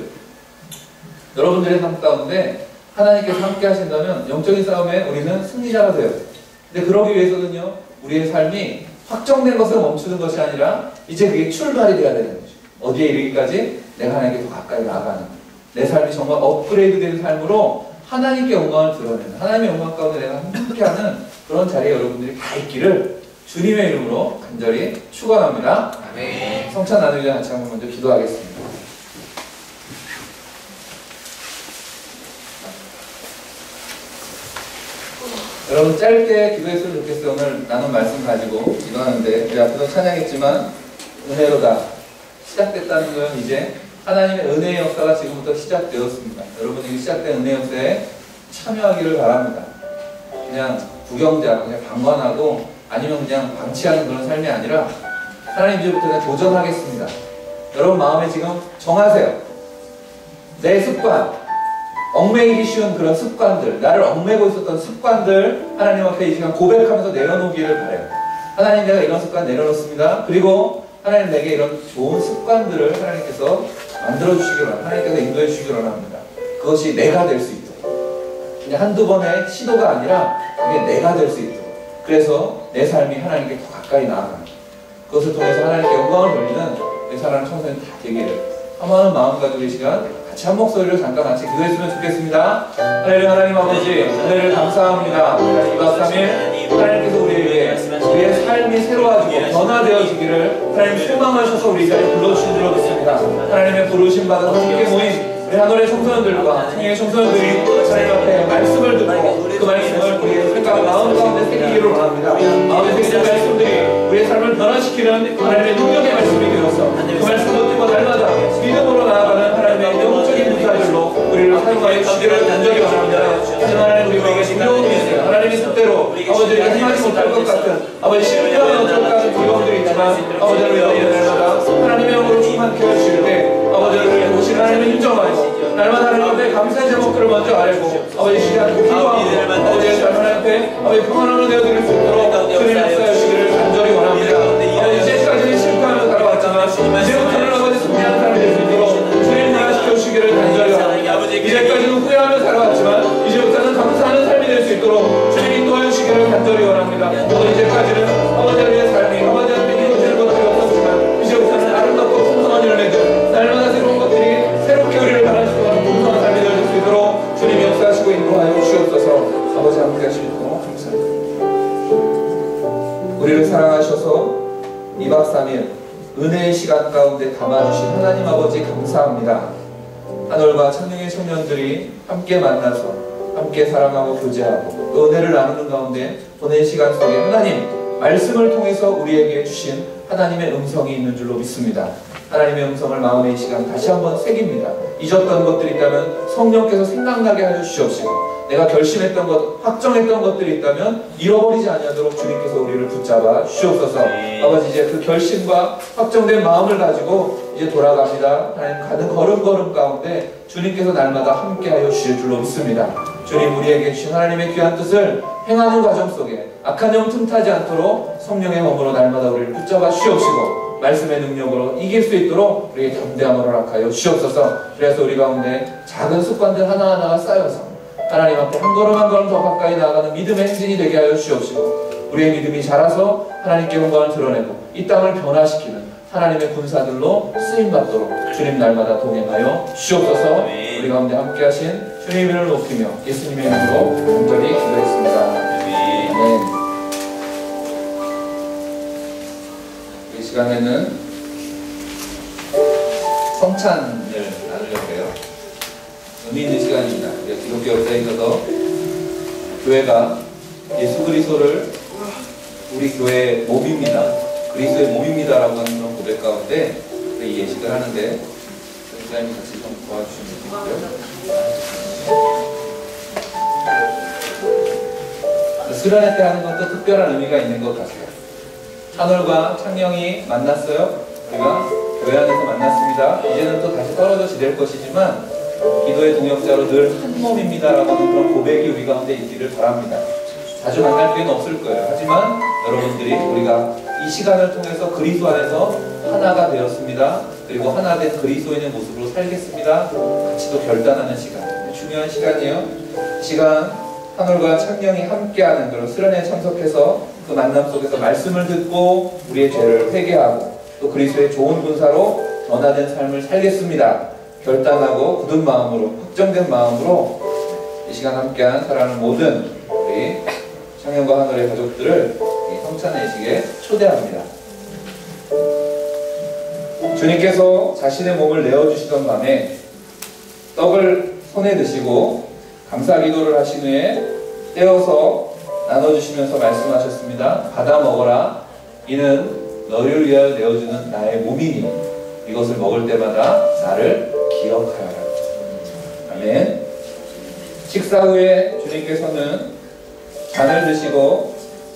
여러분들의 삶 가운데 하나님께서 함께 하신다면 영적인 싸움에 우리는 승리자가 돼요. 근데 그러기 위해서는요 우리의 삶이 확정된 것을 멈추는 것이 아니라 이제 그게 출발이 돼야 되는 거죠. 어디에 이르기까지? 내가 하나님께 더 가까이 나아가는, 내 삶이 정말 업그레이드 된 삶으로 하나님께 영광을 드러내는, 하나님의 영광 가운데 내가 함께하는 그런 자리에 여러분들이 다 있기를 주님의 이름으로 간절히 축원합니다. 아멘. 성찬 나누기 전에 같이 한번 먼저 기도하겠습니다. 여러분 짧게 기도했으면 좋겠어요. 오늘 나눈 말씀 가지고 기도하는데 우리 앞에서 찬양했지만 은혜로다 시작됐다는 건 이제 하나님의 은혜의 역사가 지금부터 시작되었습니다. 여러분에게 시작된 은혜의 역사에 참여하기를 바랍니다. 그냥 구경자, 그냥 방관하고 아니면 그냥 방치하는 그런 삶이 아니라 하나님 이제부터 그냥 도전하겠습니다. 여러분 마음에 지금 정하세요. 내 습관, 얽매이기 쉬운 그런 습관들, 나를 얽매고 있었던 습관들 하나님 앞에 이 시간 고백하면서 내려놓기를 바라요. 하나님 내가 이런 습관 내려놓습니다. 그리고 하나님 내게 이런 좋은 습관들을 하나님께서 만들어주시기 바랍니다. 하나님께서 인도해 주시기 바랍니다. 그것이 내가 될 수 있도록, 그냥 한두 번의 시도가 아니라 그게 내가 될 수 있도록, 그래서 내 삶이 하나님께 더 가까이 나아가는, 그것을 통해서 하나님께 영광을 돌리는 내 사랑하는 청소년 다 되기를 사모하는 마음 가지고 이 시간 같이 한 목소리로 잠깐 같이 기도했으면 좋겠습니다. 할렐루야. 하나님 아버지 은혜를 감사합니다. 이 박 3일 하나님께서 우리의 삶이 새로워지고 변화되어지기를 하나님 소망하셔서 우리 자리에 불러주신 줄 믿습니다. 하나님의 부르심 받아서 함께 모인 우리 하늘의 청소년들과 생애의 청소년들이 하나님 앞에 말씀을 듣고 그 말씀을 우리의 생각 마음 가운데 새기기를 원합니다. 마음에 새기는 말씀들이 우리의 삶을 변화시키는 하나님의 능력의 말씀이 되어서 그 말씀을 듣고 날마다 믿음으로 나아가는 하나님의 영적인 문사들로 우리를 사용하여 주기를 간절히 원합니다. 하지만 하나님 우리가 두려움이 있어요. 하나님의 뜻대로 아버지에게 행하지 못할 것 같은, 아버지 실패하면 어떨까 하는 두려움들이 있지만 아버지를 위하여 날마다 하나님의 영으로 충만케 하실 때 아버지를 위해 오신 하나님의 인정하고 날마다 하나님 앞에 감사의 제목들을 먼저 아뢰고 아버지 시간 기도하고 아버지의 삶 하나님 앞에 아버지 평안함을 내어드릴 수 있도록 주님 역사하시기를 간절히 원합니다. 아버지 이제까지는 실패하며 살아왔지만 이제부터는 아버지 승리하는 사람이 될 수 있도록 주님 나아시켜 주시기를 간절히 원합니다. 이제까지는 후회하며 살아왔지만 이제부터는 감사하는 삶이 될 수 있도록 주님 인도해 주시기를 간절히 원합니다. 이제까지는 아버지의 삶이 아버지한테 이루어지는 것들이 없었지만 이제부터는 아름답고 풍성한 열매들, 날마다 새로운 것들이 새롭게 우리를 변화시키고 하는 풍성한 삶이 될 수 있도록 주님이 역사하시고 인도하여 주시옵소서. 아버지 함께 하시고 감사합니다. 우리를 사랑하셔서 2박 3일 은혜의 시간 가운데 담아주신 하나님 아버지 감사합니다. 하늘과 천명의 청년들이 함께 만나서 함께 사랑하고 교제하고 또 은혜를 나누는 가운데 보낸 시간 속에 하나님 말씀을 통해서 우리에게 주신 하나님의 음성이 있는 줄로 믿습니다. 하나님의 음성을 마음의 이 시간 다시 한번 새깁니다. 잊었던 것들이 있다면 성령께서 생각나게 하여 주시옵시고, 내가 결심했던 것, 확정했던 것들이 있다면 잃어버리지 아니하도록 주님께서 우리를 붙잡아 주시옵소서. 아버지 이제 그 결심과 확정된 마음을 가지고 이제 돌아갑니다. 하나님 가는 걸음걸음 가운데 주님께서 날마다 함께하여 주실 줄로 믿습니다. 주님 우리에게 주신 하나님의 귀한 뜻을 행하는 과정 속에 악한 영 틈타지 않도록 성령의 몸으로 날마다 우리를 붙잡아 주시옵시고 말씀의 능력으로 이길 수 있도록 우리에게 담대함을 허락하여 주시옵소서. 그래서 우리 가운데 작은 습관들 하나하나가 쌓여서 하나님 앞에 한 걸음 한 걸음 더 가까이 나아가는 믿음의 행진이 되게 하여 주시옵시고 우리의 믿음이 자라서 하나님께 영광을 드러내고 이 땅을 변화시키는 하나님의 군사들로 쓰임받도록 주님 날마다 동행하여 주시옵소서. 우리 가운데 함께 하신 주님의 이름을 높이며 예수님의 이름으로 간절히 기도했습니다. 아멘. 이 시간에는 성찬을 나누려고 해요. 의미 있는 시간입니다. 우리가 기독교 역사에 있어서 교회가 예수 그리스도를 우리 교회의 몸입니다. 그리스도의 몸입니다라고 하는 그런 고백 가운데 이 예식을 하는데 목사님 같이 좀 도와주시면 좋겠고요. 수련회 때 하는 것도 특별한 의미가 있는 것 같아요. 하늘과 창령이 만났어요. 우리가 교회 안에서 만났습니다. 이제는 또 다시 떨어져 지낼 것이지만 기도의 동역자로 늘 한 몸입니다라고 하는 그런 고백이 우리 가운데 있기를 바랍니다. 자주 만날 기회는 없을 거예요. 하지만 여러분들이 우리가 이 시간을 통해서 그리스도 안에서 하나가 되었습니다. 그리고 하나 된 그리스도인의 모습으로 살겠습니다. 같이 또 결단하는 시간, 중요한 시간이에요. 시간 하늘과 창령이 함께하는 그런 수련회에 참석해서 그 만남 속에서 말씀을 듣고 우리의 죄를 회개하고 또 그리스도의 좋은 군사로 변화된 삶을 살겠습니다. 결단하고 굳은 마음으로, 확정된 마음으로 이 시간 함께한 사랑하는 모든 우리 청년과 하늘의 가족들을 이 성찬 예식에 초대합니다. 주님께서 자신의 몸을 내어주시던 밤에 떡을 손에 드시고 감사 기도를 하신 후에 떼어서 나눠주시면서 말씀하셨습니다. 받아 먹어라. 이는 너희를 위하여 내어주는 나의 몸이니 이것을 먹을 때마다 나를 기억하여라. 아멘. 식사 후에 주님께서는 잔을 드시고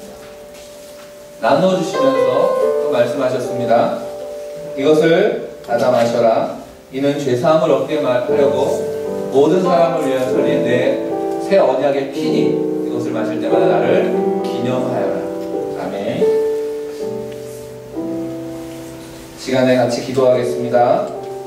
나눠주시면서 또 말씀하셨습니다. 이것을 받아 마셔라. 이는 죄사함을 얻게 하려고 모든 사람을 위하여 흘린 내 새 언약의 피니 이것을 마실 때마다 나를 기념하여라. 아멘. 시간에 같이 기도하겠습니다.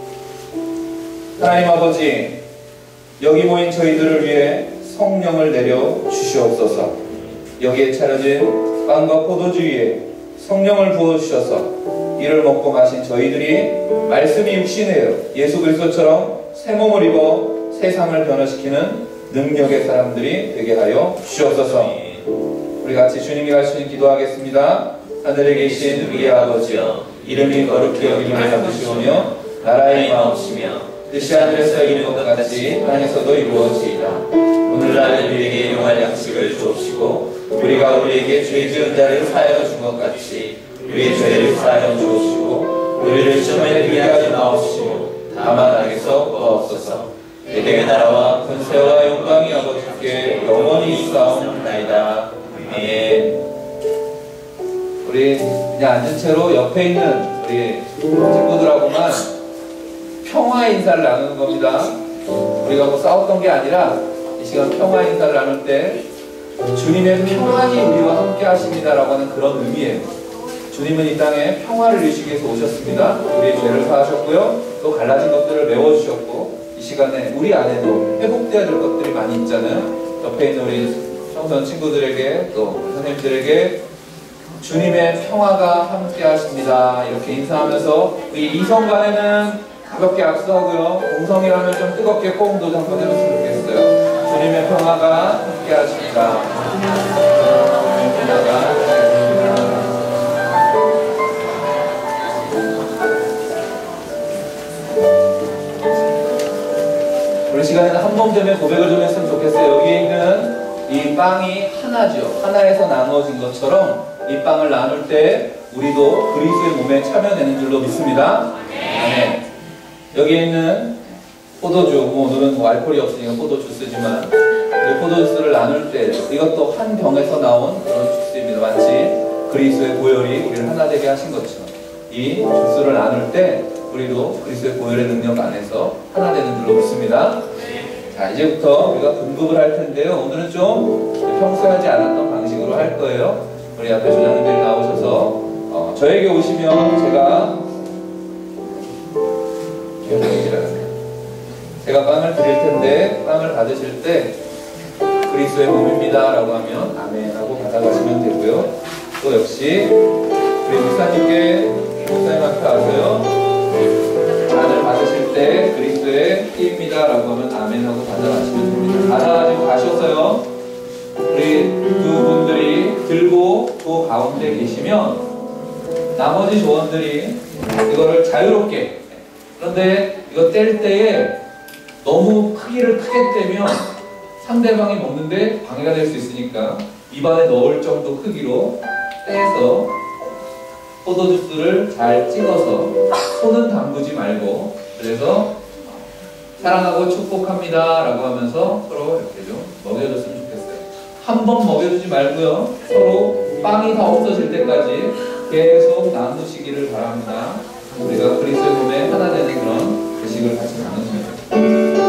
하나님 아버지, 여기 모인 저희들을 위해 성령을 내려 주시옵소서. 여기에 차려진 빵과 포도주 위에 성령을 부어주셔서 이를 먹고 마신 저희들이 말씀이 육신이에요. 예수 그리스도처럼 새 몸을 입어 세상을 변화시키는 능력의 사람들이 되게 하여 주시옵소서. 우리 같이 주님이 가르치신 기도하겠습니다. 하늘에 계신 우리 아버지여, 이름이 거룩히 여김을 받으시오며 나라의 마옵시며 뜻이 하늘에서 이룬 것 같이 땅에서도 이루어지이다. 오늘날 우리에게 일용할 양식을 주옵시고 우리가 우리에게 죄 지은 자를 사하여 준 것 같이 우리의 죄를 사하여 주옵시고 우리를 시험에 들게 하지 마옵시고 다만 악에서 구하옵소서. 내게 나라와 권세와 영광이 아버지께 영원히 있사옵나이다. 아멘. 우리 그냥 앉은 채로 옆에 있는 우리 친구들하고만 평화 인사를 나누는 겁니다. 우리가 뭐 싸웠던 게 아니라 이 시간 평화 인사를 나눌 때 주님의 평안이 우리와 함께 하십니다라고 하는 그런 의미예요. 주님은 이 땅에 평화를 이루시기 위해서 오셨습니다. 우리의 죄를 사하셨고요. 또 갈라진 것들을 메워주셨고 이 시간에 우리 안에도 회복되어야 될 것들이 많이 있잖아요. 옆에 있는 우리 청소년 친구들에게 또 선생님들에게 주님의 평화가 함께 하십니다. 이렇게 인사하면서 우리 이성 간에는 가볍게 악수하고요. 동성이라면 좀 뜨겁게 호응도 한번 해줬으면 좋겠어요. 주님의 평화가 함께 하십니다. 주님의 평화가 함께 하십니다. 우리 시간에는 한 번 되면 고백을 좀 했으면 좋겠어요. 여기에 있는 이 빵이 하나죠. 하나에서 나누어진 것처럼 이 빵을 나눌 때 우리도 그리스도의 몸에 참여되는 줄로 믿습니다. 아멘. 여기에 있는 포도주, 오늘은 뭐 알코올이 없으니까 포도주 쓰지만 이 포도주스를 나눌 때 이것도 한 병에서 나온 그런 주스입니다. 마치 그리스도의 보혈이 우리를 하나 되게 하신 것처럼 이 주스를 나눌 때 우리도 그리스도의 보혈의 능력 안에서 하나 되는 줄로 믿습니다. 자, 이제부터 우리가 분급을 할 텐데요. 오늘은 좀 평소에 하지 않았던 방식으로 할 거예요. 우리 앞에 조장님들이 나오셔서 저에게 오시면 제가 빵을 드릴 텐데 빵을 받으실 때 그리스도의 몸입니다 라고 하면 아멘 하고 받아가시면 되고요. 또 역시 우리 목사님께 목사님 앞에 와서요 잔을 받으실 때 그리스도의 피입니다 라고 하면 아멘 하고 받아가시면 됩니다. 받아가지고 가셔서요 우리 두 분들이 들고 그 가운데 계시면 나머지 조원들이 이거를 자유롭게, 그런데 이거 뗄 때에 너무 크기를 크게 떼면 상대방이 먹는데 방해가 될 수 있으니까 입안에 넣을 정도 크기로 떼서 포도주스를 잘 찍어서 손은 담그지 말고, 그래서 사랑하고 축복합니다 라고 하면서 서로 이렇게 좀 먹여줬으면 좋겠어요. 한 번 먹여주지 말고요, 서로 빵이 다 없어질 때까지 계속 나누시기를 바랍니다. 우리가 그리스도의 몸에 하나 되는 그런 의식을 같이 나누시면 됩니다.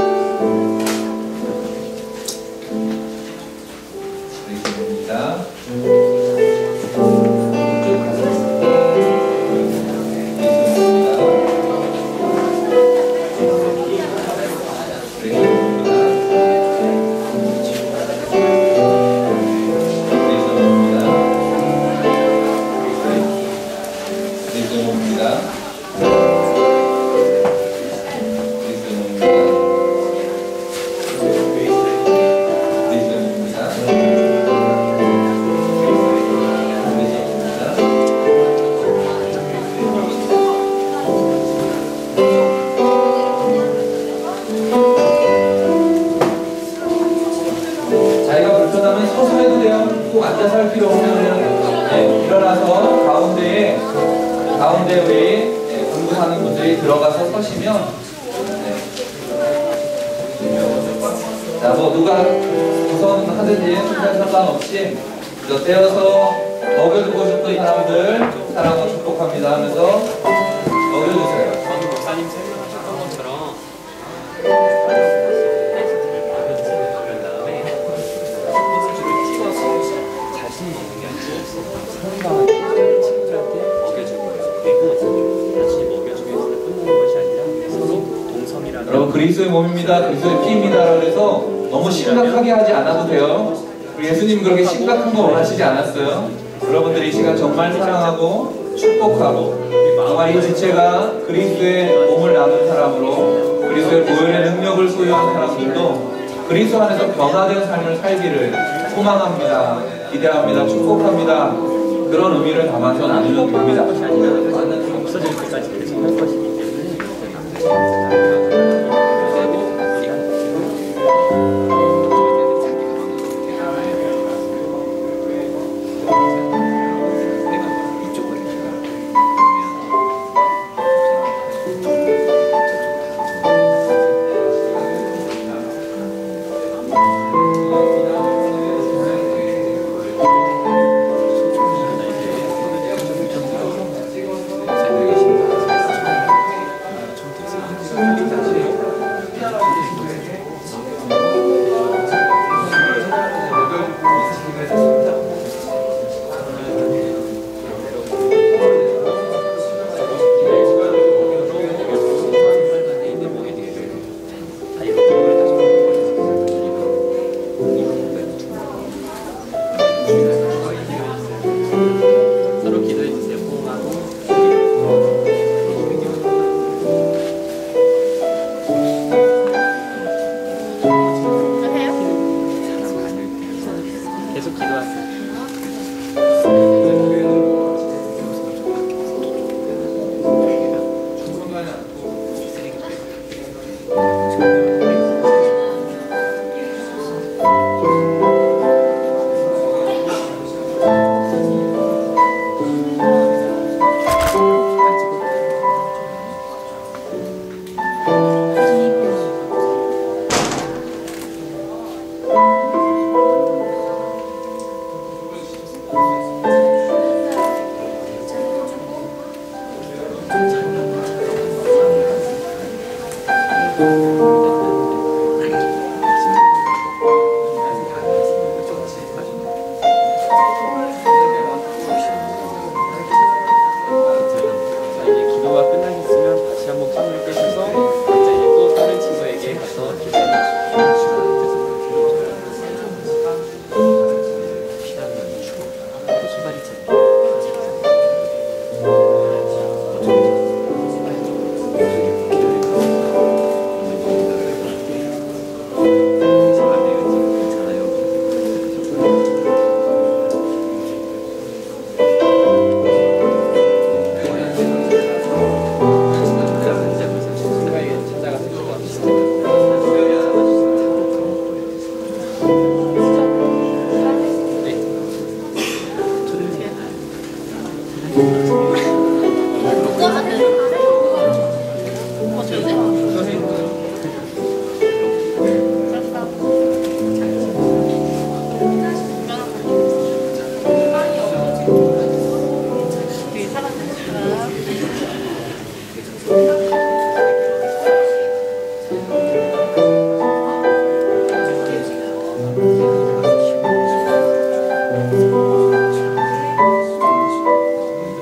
그리스도입니다. 그리스도입니다. 필요 없으면 일어나서 가운데 우리 공부하는 분들이 들어가서 서시면 자, 뭐 누가 우선 하든지 상관없이 떼어서 먹여주고 싶은 사람들 사랑과 축복합니다 하면서 먹여주세요. 목사님 설명하셨던 것처럼 그런 다음에 포즈를 찍어서 자신이 먹는 게 아니고 상대방한테 친구들한테 먹여주고 그리고 자신이 먹여주면서 끝나는 것이 아니라 서로 동성이라는 여러분 그리스도의 몸입니다. 그리스도의 피입니다. 그래서 너무 심각하게 하지 않아도 돼요. 우리 예수님 그렇게 심각한 거 원하시지 않았어요. 여러분들이 이 시간 정말 사랑하고 축복하고 정말 이 지체가 그리스도의 몸을 나눈 사람으로 그리스도의 보혈의 능력을 소유한 사람들도 그리스도 안에서 변화된 삶을 살기를 소망합니다. 기대합니다. 축복합니다. 그런 의미를 담아서 나누면 됩니다. 없어질 때까지 계속 할 것이기 때문에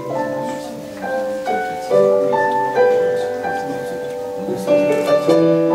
Thank you.